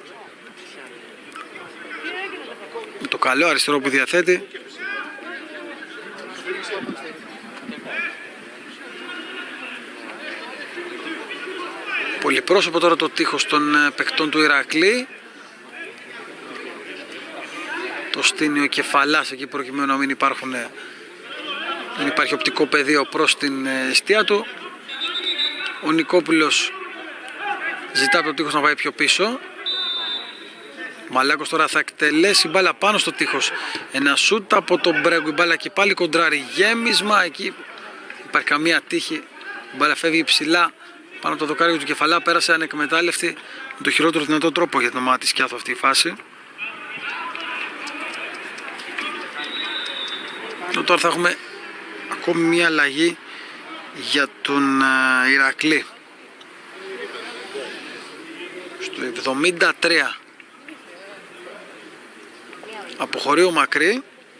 με το καλό αριστερό που διαθέτει. Πολυπρόσωπο τώρα το τείχος των παιχτών του Ηρακλή. Το στείνει ο Κεφαλάς εκεί προκειμένου να μην υπάρχει οπτικό πεδίο προς την εστία του. Ο Νικόπουλος ζητά από το τείχος να πάει πιο πίσω. Ο Μαλάκος τώρα θα εκτελέσει μπάλα πάνω στο τείχος. Ένα σούτ από τον Μπρέγκου, η μπάλα και πάλι κοντράρει, γέμισμα, εκεί υπάρχει καμία τύχη. Η μπάλα φεύγει υψηλά πάνω από το δοκάρι του Κεφαλά, πέρασε ανεκμετάλλευτη με το χειρότερο δυνατό τρόπο για την ομάδα της Σκιάθου αυτή η φάση. Τώρα θα έχουμε ακόμη μία αλλαγή για τον Ηρακλή. Στο 73 αποχωρεί ο Μακρύ.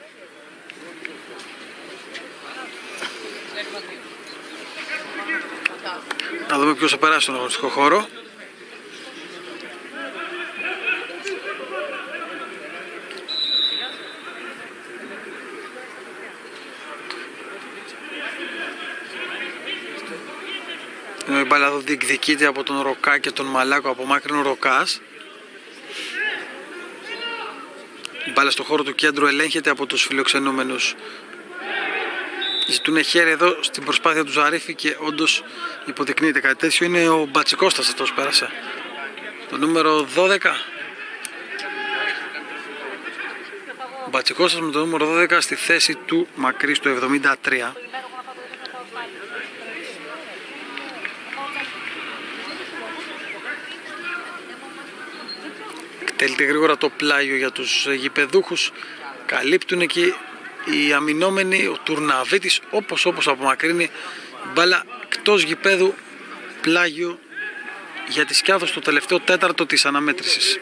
Να δούμε ποιος θα περάσει στον αγωνιστικό χώρο. Η μπάλα εδώ διεκδικείται από τον Ροκά και τον Μαλάκο, απομάκρυνε ο Ροκάς. Η μπάλα στο χώρο του κέντρου ελέγχεται από τους φιλοξενούμενους. Ζητούν χέρι εδώ στην προσπάθεια του Ζαρίφη και όντως υποδεικνύεται κάτι τέτοιο. Είναι ο Μπατσικώστας αυτός που πέρασε, το νούμερο 12. Ο Μπατσικώστας με το νούμερο 12 στη θέση του Μακρύ στο 73. Εκτελείται γρήγορα το πλάγιο για τους γηπεδούχους. Καλύπτουν εκεί οι αμυνόμενοι. Ο Τουρναβίτης όπως απομακρύνει μπάλα εκτός γηπέδου, πλάγιο για τη Σκιάθο στο τελευταίο τέταρτο της αναμέτρησης.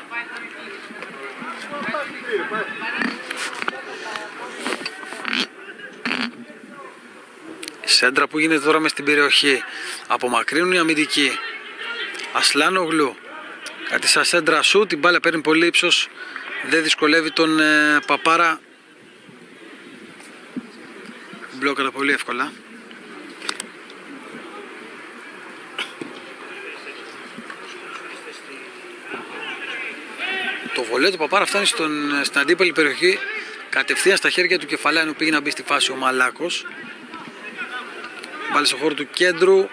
Η σέντρα που γίνεται τώρα μες στην περιοχή, απομακρύνουν οι αμυντικοί. Ασλάνογλου, κάτι σαν σέντρα σου, την μπάλα παίρνει πολύ ύψος, δεν δυσκολεύει τον Παπάρα. Μπλόκαρα πολύ εύκολα. Το βολέ του Παπάρα φτάνει στην αντίπαλη περιοχή Κατευθείαν στα χέρια του κεφαλά ενώ πήγε να μπει στη φάση ο Μαλάκος. Βάλει στο χώρο του κέντρου.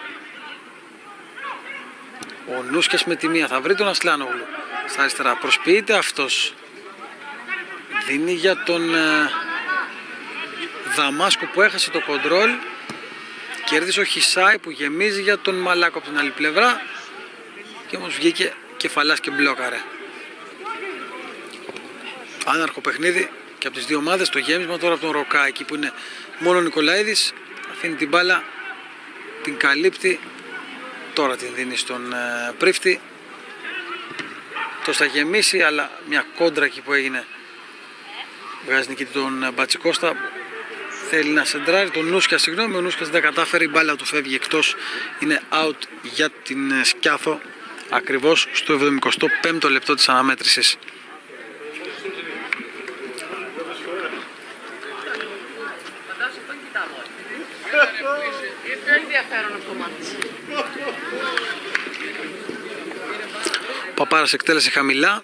Ο Νούσκιας με τη μία θα βρει τον Ασλάνογλου. Στα αριστερά προσποιείται αυτός. Δίνει για τον Δαμάσκο που έχασε το κοντρόλ. Κέρδισε ο Χισάι που γεμίζει για τον Μαλάκο από την άλλη πλευρά. Και όμως βγήκε κεφαλάς και μπλόκαρε. Άναρχο παιχνίδι και από τις δύο ομάδες. Το γέμισμα τώρα από τον Ροκά, εκεί που είναι μόνο ο Νικολαίδης. Αφήνει την μπάλα, την καλύπτει. Τώρα την δίνει στον Πρίφτη. Το θα γεμίσει, αλλά μια κόντρα εκεί που έγινε βγάζει νικητή τον Μπατσικώστα. Θέλει να σεντράρει τον Νούσκια, συγγνώμη, ο Νούσκιας δεν τα κατάφερε, η μπάλα του φεύγει εκτός, είναι out για την Σκιάθο ακριβώς στο 75ο λεπτό της αναμέτρησης. Παπάρας εκτέλεσε χαμηλά.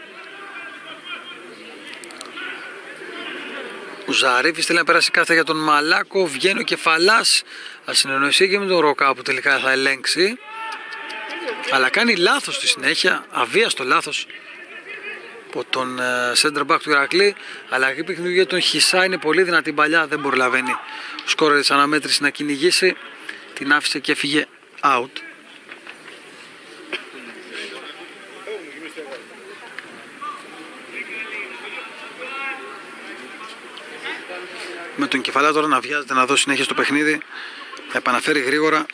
Ο Ζαρίφης θέλει να περάσει κάθε για τον Μαλάκο. Βγαίνει ο κεφαλάς. Ασυνεννοησία και με τον Ροκά που τελικά θα ελέγξει. Αλλά κάνει λάθος στη συνέχεια. Αβίαστο λάθος από τον center back του Ηρακλή. Αλλά η παιχνίδι για τον Χισά είναι πολύ δυνατή παλιά. Δεν προλαβαίνει ο σκόρερ της αναμέτρησης να κυνηγήσει. Την άφησε και έφυγε out. Με τον κεφαλά τώρα να βιάζεται να δώσει συνέχεια στο παιχνίδι. Θα επαναφέρει γρήγορα.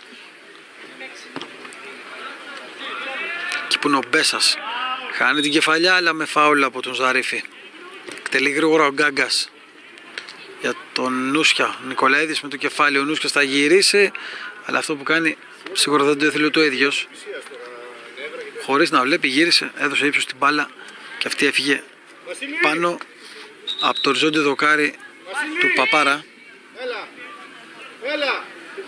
Εκεί που είναι ο Μπέσας. Χάνει την κεφαλιά αλλά με φάουλ από τον Ζαρίφη. Εκτελεί γρήγορα ο Γκάγκας για τον Νούσια. Νικολαίδης με το κεφάλι. Ο Νούσκιας θα γυρίσει. Αλλά αυτό που κάνει σίγουρα δεν το ήθελε το ίδιος. Χωρίς να βλέπει γύρισε. Έδωσε ύψος στην μπάλα. Και αυτή έφυγε πάνω από το οριζόντιο δοκάρι του Παπάρα. Έλα. Έλα.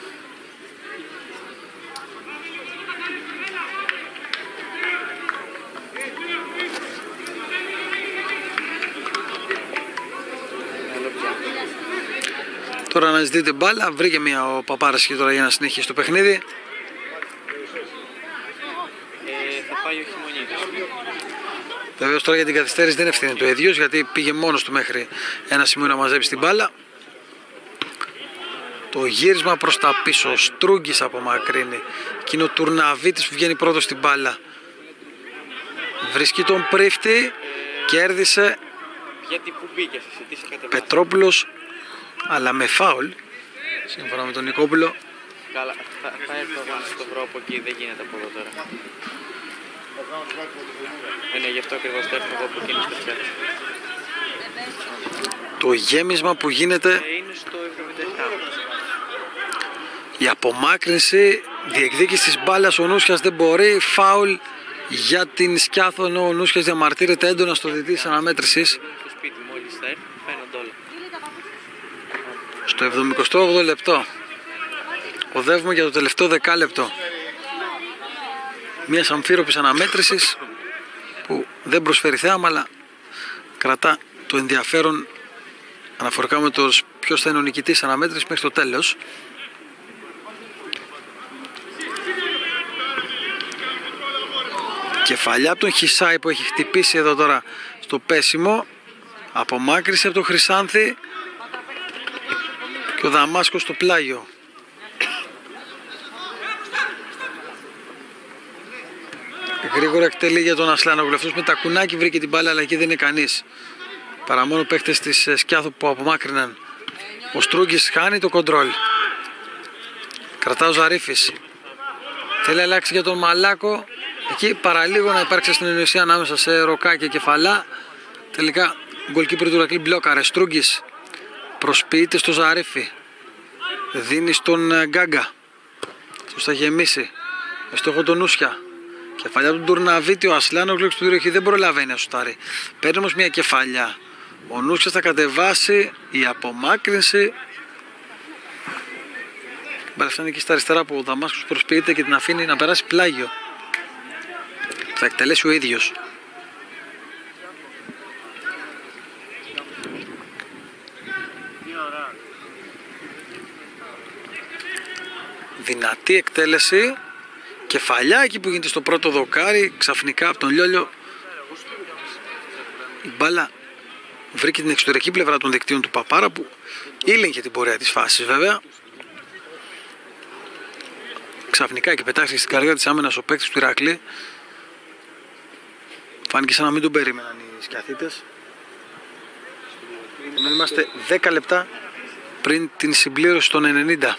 Τώρα αναζητείται μπάλα, βρήκε μια ο Παπάρας και τώρα για να συνεχίσει το παιχνίδι. Θα πάει ο Χειμωνίδης. Βεβαίως τώρα για την καθυστέρηση δεν ευθύνει το ίδιος, γιατί πήγε μόνος του μέχρι ένα σημείο να μαζέψει την μπάλα. Το γύρισμα προς τα πίσω, ο Στρούγκης απομακρύνει. Και είναι ο Τουρναβίτης που βγαίνει πρώτος στην μπάλα. Βρίσκει τον Πρίφτη, κέρδισε. Γιατί που μπήκες εσύ, τι σε κατεβάζει. Πετρόπουλος, αλλά με φάουλ, σύμφωνα με τον Νικόπουλο. Καλά, θα έρθω εγώ να το βρω από εκεί, δεν γίνεται από εδώ τώρα. Ναι, γι' αυτό ακριβώς θα έρθω εγώ από εκείνη στο πιάτο. Το γέμισμα που γίνεται, Είναι στο 77. η απομάκρυνση, διεκδίκηση της μπάλας, ο Νούσκιας δεν μπορεί, φάουλ για την Σκιάθο, ενώ ο Νούσκιας διαμαρτύρεται έντονα στο διτή της αναμέτρησης. Στο σπίτι μόλις θα έρθει, φαίνονται όλα. Στο 78ο λεπτό οδεύουμε για το τελευταίο δεκάλεπτο μιας αμφίροπης αναμέτρησης που δεν προσφέρει θέαμα, αλλά κρατά το ενδιαφέρον αναφορικά με το ποιος θα είναι ο νικητής αναμέτρησης μέχρι το τέλος. Κεφαλιά από τον Χισάι που έχει χτυπήσει εδώ τώρα στο πέσιμο. Απομάκρυση από τον Χρυσάνθη. Και ο Δαμάσκος στο πλάγιο. Γρήγορα εκτελεί για τον Ασλάνογλου. Αυτός με τα κουνάκι βρήκε την μπάλα, αλλά εκεί δεν είναι κανείς. Παρά μόνο παίχτες της Σκιάθου που απομάκρυναν. Ο Στρούγκης χάνει το κοντρόλ. Κρατά ο Ζαρίφης. Θέλει να αλλάξει για τον Μαλάκο. Εκεί παραλίγο να υπάρξει συνεννοησία ανάμεσα σε Ροκά και Κεφαλά. Τελικά γκολκίπερ του Ηρακλή μπλόκαρε. Στρούγκης προσποιείται στο Ζαρίφη. Δίνει στον Γκάγκα. Αυτός θα γεμίσει. Με στόχο τον Νούσια. Κεφαλιά του Τουρναβίτη, ο Ασλάνογλου του περιοχή δεν προλαβαίνει να σουτάρει. Παίρνει όμως μια κεφαλιά. Ο Νούσιας θα κατεβάσει. Η απομάκρυνση. Μπαλεφτάνει εκεί στα αριστερά που ο Δαμάσκος προσποιείται και την αφήνει να περάσει πλάγιο. Θα εκτελέσει ο ίδιος. δυνατή εκτέλεση, κεφαλιά εκεί που γίνεται στο πρώτο δοκάρι, ξαφνικά από τον Λιόλιο η μπάλα βρήκε την εξωτερική πλευρά των δικτύων του Παπάρα, που ήλεγχε την πορεία της φάσης βέβαια. Ξαφνικά και πετάχθηκε στην καρδιά της άμυνας ο παίκτης του Ηρακλή. Φάνηκε σαν να μην τον περίμεναν οι σκιαθίτες. Είμαστε 10 λεπτά πριν την συμπλήρωση των 90.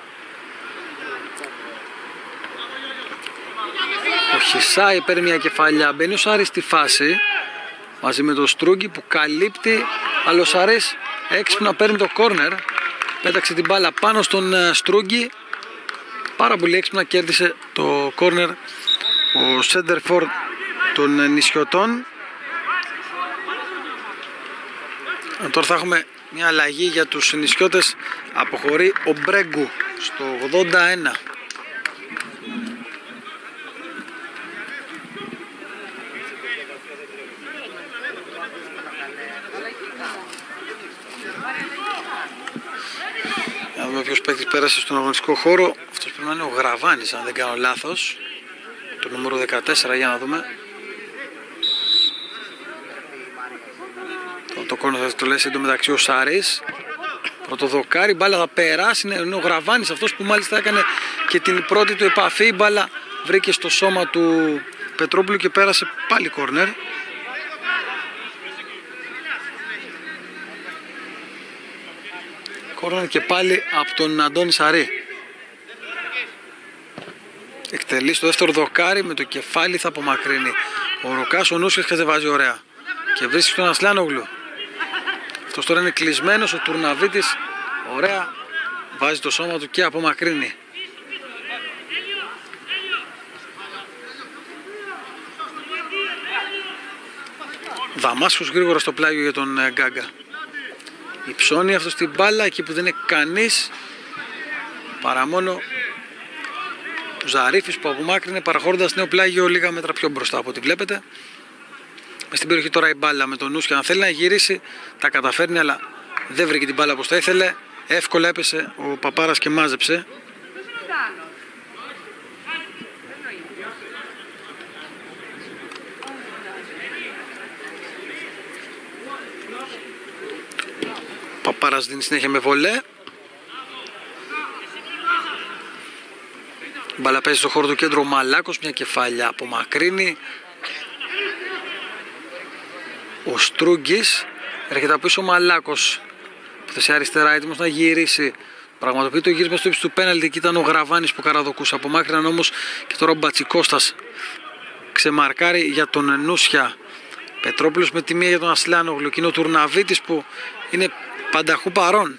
Ο Χισάι παίρνει μια κεφαλιά, μπαίνει ο Σάρης στη φάση μαζί με τον Στρούγκη που καλύπτει, αλλά ο Σάρης έξυπνα παίρνει το κόρνερ, πέταξε την μπάλα πάνω στον Στρούγκη, πάρα πολύ έξυπνα κέρδισε το κόρνερ ο Σέντερφορ των νησιωτών. Τώρα θα έχουμε μια αλλαγή για τους νησιώτες, αποχωρεί ο Μπρέγκου στο 81. Να δούμε ποιος παίκτης πέρασε στον αγωνιστικό χώρο. Αυτός πρέπει να είναι ο Γραβάνης, αν δεν κάνω λάθος, το νούμερο 14, για να δούμε. Το κόρνο θα το λέει εντωμεταξύ ο Σάρης. Πρώτο δοκάρι, μπάλα θα περάσει, είναι ο Γραβάνης αυτός που μάλιστα έκανε και την πρώτη του επαφή. Η μπάλα βρήκε στο σώμα του Πετρόπουλου και πέρασε πάλι κόρνερ. Κόρνερ και πάλι από τον Αντώνη Σαρή. Εκτελεί στο δεύτερο δοκάρι, με το κεφάλι θα απομακρύνει ο Ροκάς. Ο Νούσιας κατεβάζει ωραία και βρίσκει στον Ασλάνογλου. Αυτός τώρα είναι κλεισμένος, ο Τουρναβίτης ωραία βάζει το σώμα του και απομακρύνει. Δαμάσκος γρήγορα στο πλάγιο για τον Γκάγκα. Υψώνει αυτό στην μπάλα εκεί που δεν είναι κανείς παρά μόνο ο Ζαρίφης που απομάκρυνε παραχωρώντας νέο πλάγιο λίγα μέτρα πιο μπροστά από ό,τι βλέπετε. Μες στην περιοχή τώρα η μπάλα με τον Νούσια, αν θέλει να γυρίσει τα καταφέρνει, αλλά δεν βρήκε την μπάλα όπως θα ήθελε. Εύκολα έπεσε ο Παπάρας και μάζεψε. Παπάρας δίνει συνέχεια με βολέ. Μπάλα παίζει στο χώρο του κέντρο ο Μαλάκος, μια κεφάλια απομακρύνει. Ο Στρούγκης, έρχεται από πίσω ο Μαλάκος που θέσει αριστερά, έτοιμος να γυρίσει. Πραγματοποιεί το γύρισμα στο ύψος του πέναλτι. Εκεί ήταν ο Γραβάνης που καραδοκούσε. Απομάκρυναν όμως και τώρα ο Μπατσικώστας ξεμαρκάρει για τον Νούσια. Πετρόπουλος με τη μία για τον Ασλάνογλου. Και είναι ο Τουρναβίτης που είναι πανταχού παρόν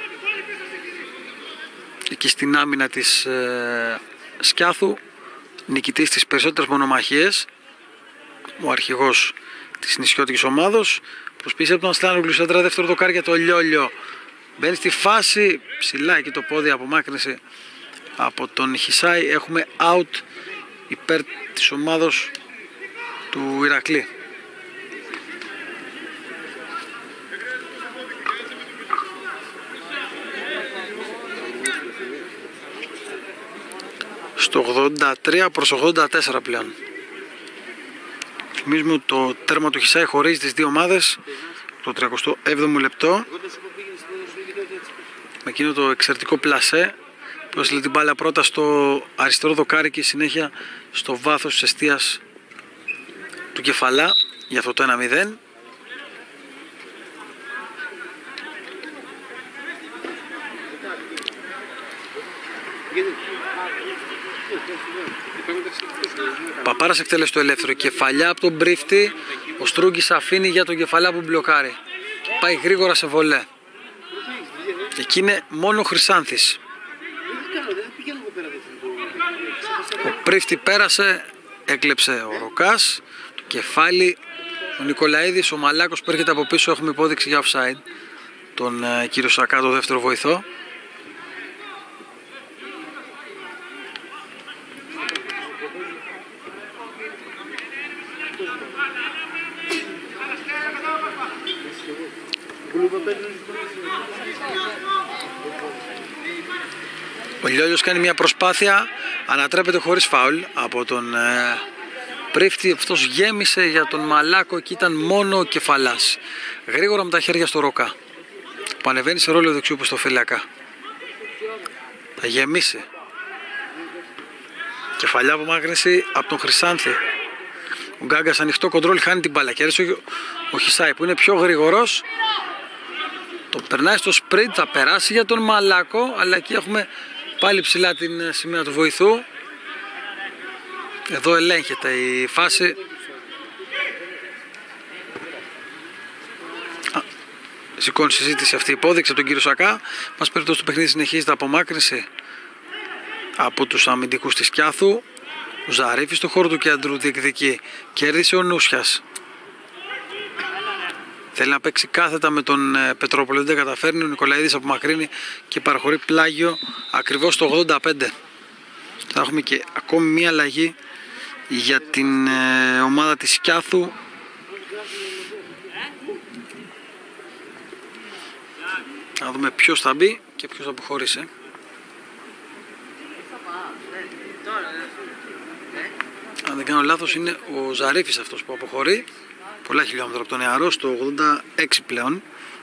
εκεί στην άμυνα της Σκιάθου, νικητής στις περισσότερες μονομαχίες, ο αρχηγός της νησιώτικης ομάδος. Προσπίσε από τον Ασλάνογλου, σέντρα δεύτερο δοκάρι για το Λιόλιο. Μπαίνει στη φάση, ψηλά εκεί το πόδι, απομάκρυνση από τον Χισάι. Έχουμε out υπέρ της ομάδος του Ηρακλή. Στο 83 προς 84 πλέον. Θυμίζουμε ότι το τέρμα του Χισάι χωρίζει τις δύο ομάδες το 37ο λεπτό με εκείνο το εξαιρετικό πλασέ που έστειλε την μπάλα πρώτα στο αριστερό δοκάρι και συνέχεια στο βάθος της εστίας του κεφαλά για αυτό το 1-0. Παπάρας εκτέλεσε το ελεύθερο, κεφαλιά από τον Μπρίφτη. Ο Στρούγκης αφήνει για τον κεφαλιά που μπλοκάρει. Πάει γρήγορα σε βολέ. Εκεί είναι μόνο ο Χρυσάνθης. Ο Πρίφτη πέρασε, έκλεψε ο Ροκάς. Το κεφάλι, ο Νικολαίδης, ο Μαλάκος που έρχεται από πίσω. Έχουμε υπόδειξη για offside τον κύριο Σακά, το δεύτερο βοηθό. Ο Λιόλιος κάνει μια προσπάθεια, ανατρέπεται χωρίς φάουλ από τον Πρίφτη. Αυτός γέμισε για τον Μαλάκο και ήταν μόνο ο Κεφαλάς. Γρήγορα με τα χέρια στο Ροκά, που ανεβαίνει σε ρόλο δεξιού προς το φυλακά. Θα γεμίσει. Κεφαλιά απομάκρυνση από τον Χρυσάνθη. Ο Γκάγκας ανοιχτό κοντρόλ, χάνει την μπάλα. Κέρδισε ο Χισάη που είναι πιο γρήγορος. Το περνάει στο σπριντ, θα περάσει για τον Μαλάκο, αλλά εκεί έχουμε πάλι ψηλά την σημαία του βοηθού. Εδώ ελέγχεται η φάση. Σηκώνει συζήτηση αυτή η υπόδειξη από τον κύριο Σακά. Μας περιπτώσει το παιχνίδι συνεχίζεται, απομάκρυνση από τους αμυντικούς της Κιάθου. Ο Ζαρίφης στο χώρο του κέντρου διεκδικεί. Κέρδισε ο Νούσιας. Θέλει να παίξει κάθετα με τον Πετρόπουλο, δεν καταφέρνει. Ο Νικολαίδης απομακρύνει και παραχωρεί πλάγιο ακριβώς στο 85. Θα έχουμε και ακόμη μία αλλαγή για την ομάδα της Κιάθου. Να δούμε ποιος θα μπει και ποιος θα αποχωρήσει. Αν δεν κάνω λάθος είναι ο Ζαρίφης αυτός που αποχωρεί. Πολλά χιλιόμετρα από τον νεαρό, στο 86 πλέον.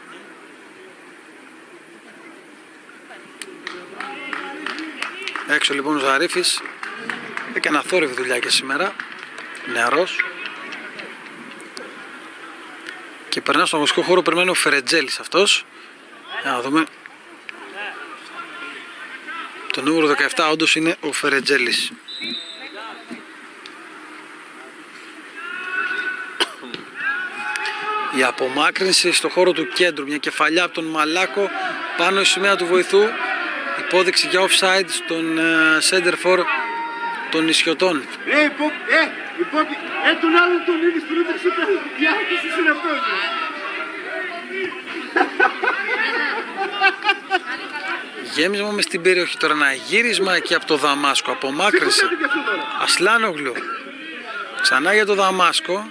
Έξω λοιπόν ο Ζαρίφης. Έκανε αθόρυβη δουλειά και σήμερα. Νεαρός. Και περνά στον αγωνιστικό χώρο, περιμένει ο Φερετζέλης αυτός. Για να δούμε. Το νούμερο 17 όντως είναι ο Φερετζέλης. Η απομάκρυνση στο χώρο του κέντρου, μια κεφαλιά από τον Μαλάκο πάνω η σημαία του βοηθού. Υπόδειξη για offside στον center for των νησιωτών. Τον άλλον τον είδες που έτρεξε πέρα. Τι άκουσες είναι αυτός. Γέμισμα μες στην περιοχή τώρα, ένα γύρισμα εκεί από το Δαμάσκο, απομάκρυνση. Ασλάνογλου. Ξανά για το Δαμάσκο.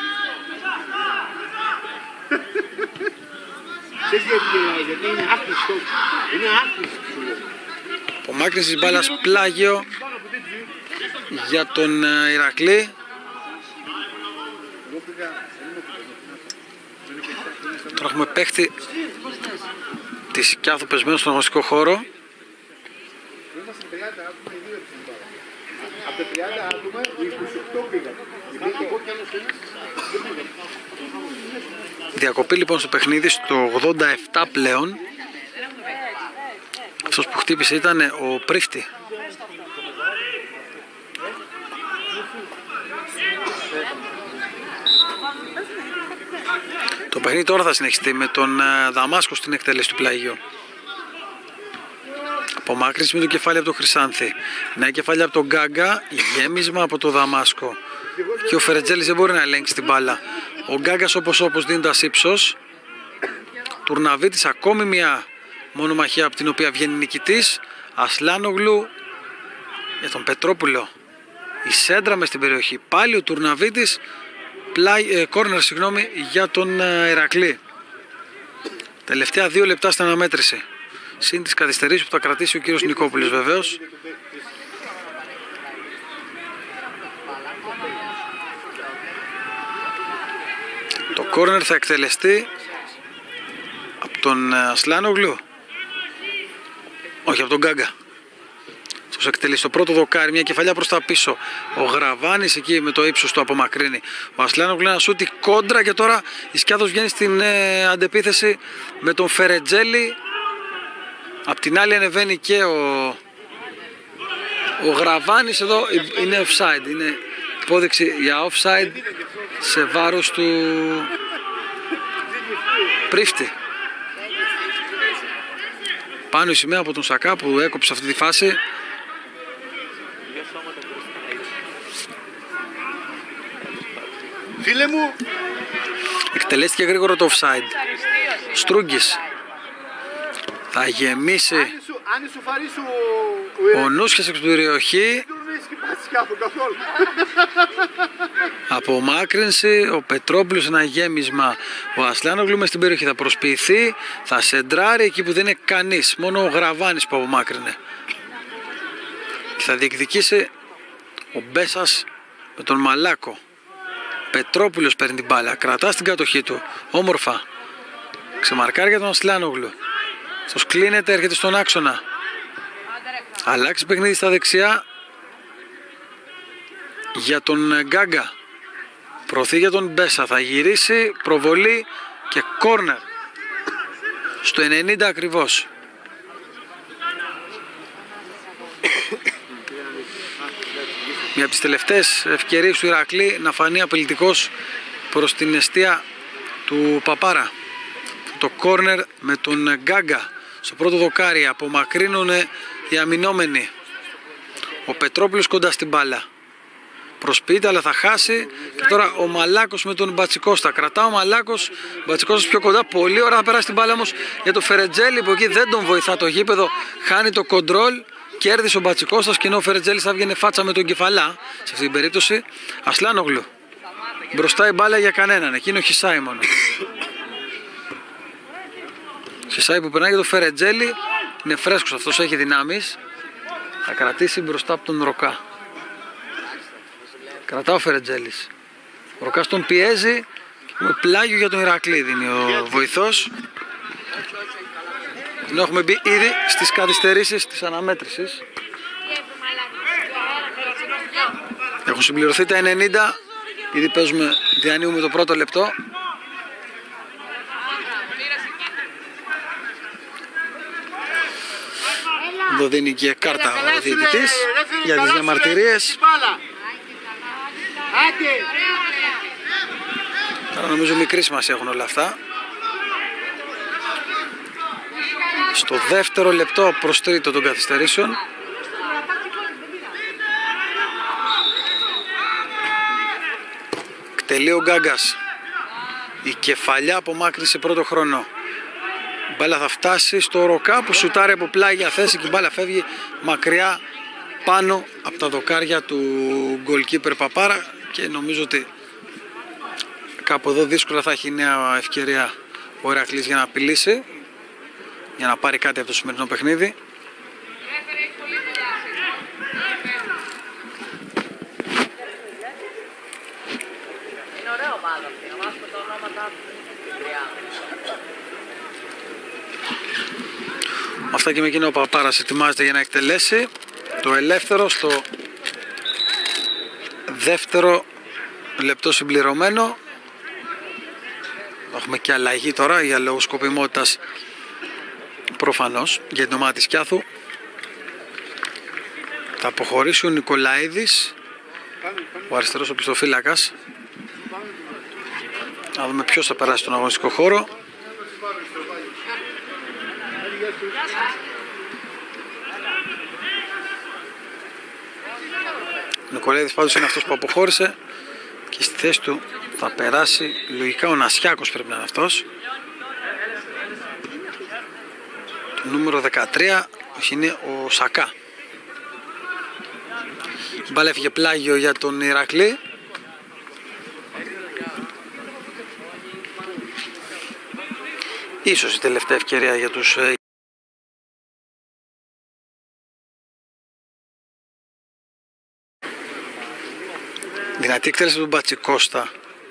Γιατί είναι άχρηστο. Είναι άχρηστο. Απομάκρυνση της μπάλας, πλάγιο για τον Ηρακλή. Τώρα έχουμε παίχτη της Κιάθου πεσμένο στον αγωνιστικό χώρο. Από τα 30 άτομα, οι 28 πήγαν. Διακοπή λοιπόν στο παιχνίδι στο 87 πλέον. Αυτός που χτύπησε ήταν ο Πρίφτη. Το παιχνίδι τώρα θα συνεχιστεί με τον Δαμάσκο στην εκτέλεση του πλαγίου. Απομάκρυνση με το κεφάλι από τον Χρυσάνθη. Νέα κεφάλι από τον Γκάγκα. Γέμισμα από το Δαμάσκο. Και ο Φερετζέλης δεν μπορεί να ελέγξει την μπάλα. Ο Γκάγκας όπως δίνοντας ύψος. Τουρναβίτης, ακόμη μια μονομαχία από την οποία βγαίνει νικητής. Ασλάνογλου για τον Πετρόπουλο. Η σέντρα μες στην περιοχή. Πάλι ο Τουρναβίτης. Κόρνερ για τον Ηρακλή. Τελευταία 2 λεπτά στην αναμέτρηση. Συν τις καθυστερήσεις που θα κρατήσει ο κύριος Νικόπουλος βεβαίως. Το κόρνερ θα εκτελεστεί από τον Ασλάνογλου. Όχι, από τον Γκάγκα. Τους εκτελεί στο πρώτο δοκάρι, μια κεφαλιά προς τα πίσω. Ο Γραβάνης εκεί με το ύψος του απομακρύνει. Ο Ασλάνογλου ένα σούτι κόντρα και τώρα η Σκιάθος βγαίνει στην αντεπίθεση με τον Φερετζέλη. Απ' την άλλη ανεβαίνει και ο Γραβάνης. Εδώ είναι offside, είναι υπόδειξη για offside σε βάρος του Πρίφτη. Πάνω η σημαία από τον Σακά που έκοψε αυτή τη φάση. Φίλε μου, εκτελέστηκε γρήγορα το offside. Στρούγκης θα γεμίσει. αν ισοφαρίσει Ο Νούσιας εξ περιοχή. Απομάκρυνση. Ο Πετρόπουλος ένα γέμισμα. Ο Ασλάνογλου μες στην περιοχή θα προσποιηθεί. Θα σεντράρει εκεί που δεν είναι κανείς. Μόνο ο Γραβάνης που απομάκρυνε. θα διεκδικήσει ο Μπέσας με τον Μαλάκο. Πετρόπουλος παίρνει την μπάλα, κρατά στην κατοχή του, όμορφα. Ξεμαρκάρει για τον Ασλάνογλου. Αυτός κλείνεται, έρχεται στον άξονα. Αλλάξει παιχνίδι στα δεξιά για τον Γκάγκα. Προωθεί για τον Μπέσα, θα γυρίσει, προβολή και κόρνερ. Στο 90 ακριβώς. Μια από τις τελευταίες ευκαιρίες του Ηρακλή να φανεί απειλητικός προς την εστία του Παπάρα. Το κόρνερ με τον Γκάγκα στο πρώτο δοκάρι, απομακρύνουν οι αμυνόμενοι. Ο Πετρόπουλος κοντά στην μπάλα. Προσποιείται αλλά θα χάσει. Και τώρα ο Μαλάκος με τον Μπατσικώστα. Κρατά ο Μαλάκος, Μπατσικώστας πιο κοντά. Πολύ ωραία θα περάσει την μπάλα όμως για το Φερετζέλη που εκεί δεν τον βοηθά το γήπεδο. Χάνει το κοντρόλ. Κέρδισε ο Μπατσικώστας και ενώ ο Φερετζέλης θα βγαίνει φάτσα με τον κεφαλά. Σε αυτή την περίπτωση Ασλάνογλου. Μπροστά η μπάλα για κανέναν. Εκείνο Χισάι μόνο. Χισάι που περνάει για το Φερετζέλη. Είναι φρέσκος αυτός, έχει δυνάμεις. Θα κρατήσει μπροστά από τον Ροκά. Κρατά ο Φερετζέλης. Ο Ροκάς τον πιέζει. Με πλάγιο για τον Ηρακλή δίνει ο βοηθός. Ενώ έχουμε μπει ήδη στις καθυστερήσεις της αναμέτρησης. Έχουν συμπληρωθεί τα 90. Ήδη παίζουμε, διανύουμε το πρώτο λεπτό. Εδώ δίνει και κάρτα ο διαιτητής για τις διαμαρτυρίες. Τώρα νομίζω μικρή σημασία έχουν όλα αυτά. Στο δεύτερο λεπτό προς τρίτο των καθυστερήσεων. Κτελεί ο Γκάγκας. Η κεφαλιά απομάκρυνση πρώτο χρόνο. Η μπάλα θα φτάσει στο Ροκά που σουτάρει από πλάγια θέση και η μπάλα φεύγει μακριά πάνω από τα δοκάρια του γκολκίπερ Παπάρα και νομίζω ότι κάπου εδώ δύσκολα θα έχει νέα ευκαιρία ο Ηρακλής για να απειλήσει, για να πάρει κάτι από το σημερινό παιχνίδι. Αυτά και με εκείνο ο Παπάρας ετοιμάζεται για να εκτελέσει το ελεύθερο στο δεύτερο λεπτό συμπληρωμένο. Έχουμε και αλλαγή τώρα για λόγους σκοπιμότητας προφανώς για την ομάδα της Κιάθου. Θα αποχωρήσει ο Νικολαίδης, ο αριστερός οπισθοφύλακας. Να δούμε ποιος θα περάσει στον αγωνιστικό χώρο. Ο Νικολαίδης πάντως είναι αυτός που αποχώρησε και στη θέση του θα περάσει λογικά ο Νασιάκος, πρέπει να είναι αυτός. Το νούμερο 13 είναι ο Σακά. Η μπάλα έφυγε πλάγιο για τον Ηρακλή. Ίσως η τελευταία ευκαιρία για τους δυνατή εκτέλεση του Μπατσικώστα.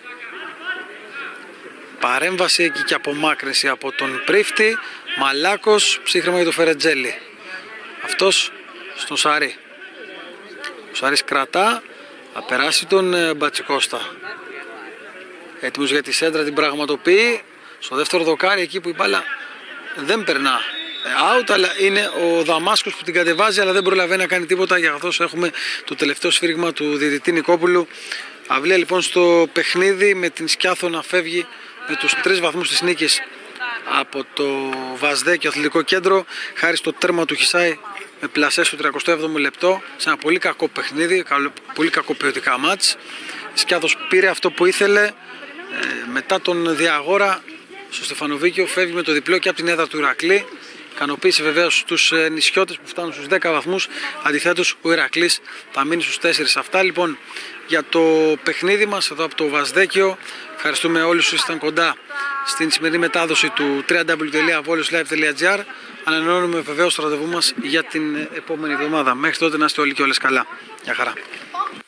Παρέμβαση εκεί και απομάκρυνση από τον Πρίφτη. Μαλάκος, ψύχρεμα για το Φερετζέλη. Αυτός στον Σαρή. Ο Σαρής κρατά, θα περάσει τον Μπατσικώστα. Έτοιμος για τη σέντρα, την πραγματοποιεί. Στο δεύτερο δοκάρι εκεί που η μπάλα δεν περνά out, αλλά είναι ο Δαμάσκος που την κατεβάζει αλλά δεν προλαβαίνει να κάνει τίποτα, για καθώς έχουμε το τελευταίο σφύριγμα του διαιτητή Νικόπουλου. Αυλία λοιπόν στο παιχνίδι με την Σκιάθο να φεύγει με τους 3 βαθμούς της νίκης από το Βαζδέκιο Αθλητικό Κέντρο χάρη στο τέρμα του Χισάι με πλασέ στο 37ο λεπτό σε ένα πολύ κακό παιχνίδι, πολύ κακό ποιοτικά μάτς. Η Σκιάθος πήρε αυτό που ήθελε. Μετά τον διαγόρα στο Στεφανοβίκιο φεύγει με το διπλό και από την έδρα του Ηρακλή. Ικανοποίησε βεβαίως τους νησιώτες που φτάνουν στους 10 βαθμούς. Αντιθέτως ο Ηρακλής θα μείνει στους 4. Αυτά λοιπόν για το παιχνίδι μας εδώ από το Βασδέκιο. Ευχαριστούμε όλους όσοι ήταν κοντά στην σημερινή μετάδοση του www.volioslive.gr. Ανανεώνουμε βεβαίως το ραντεβού μας για την επόμενη εβδομάδα. Μέχρι τότε να είστε όλοι και όλες καλά. Γεια χαρά.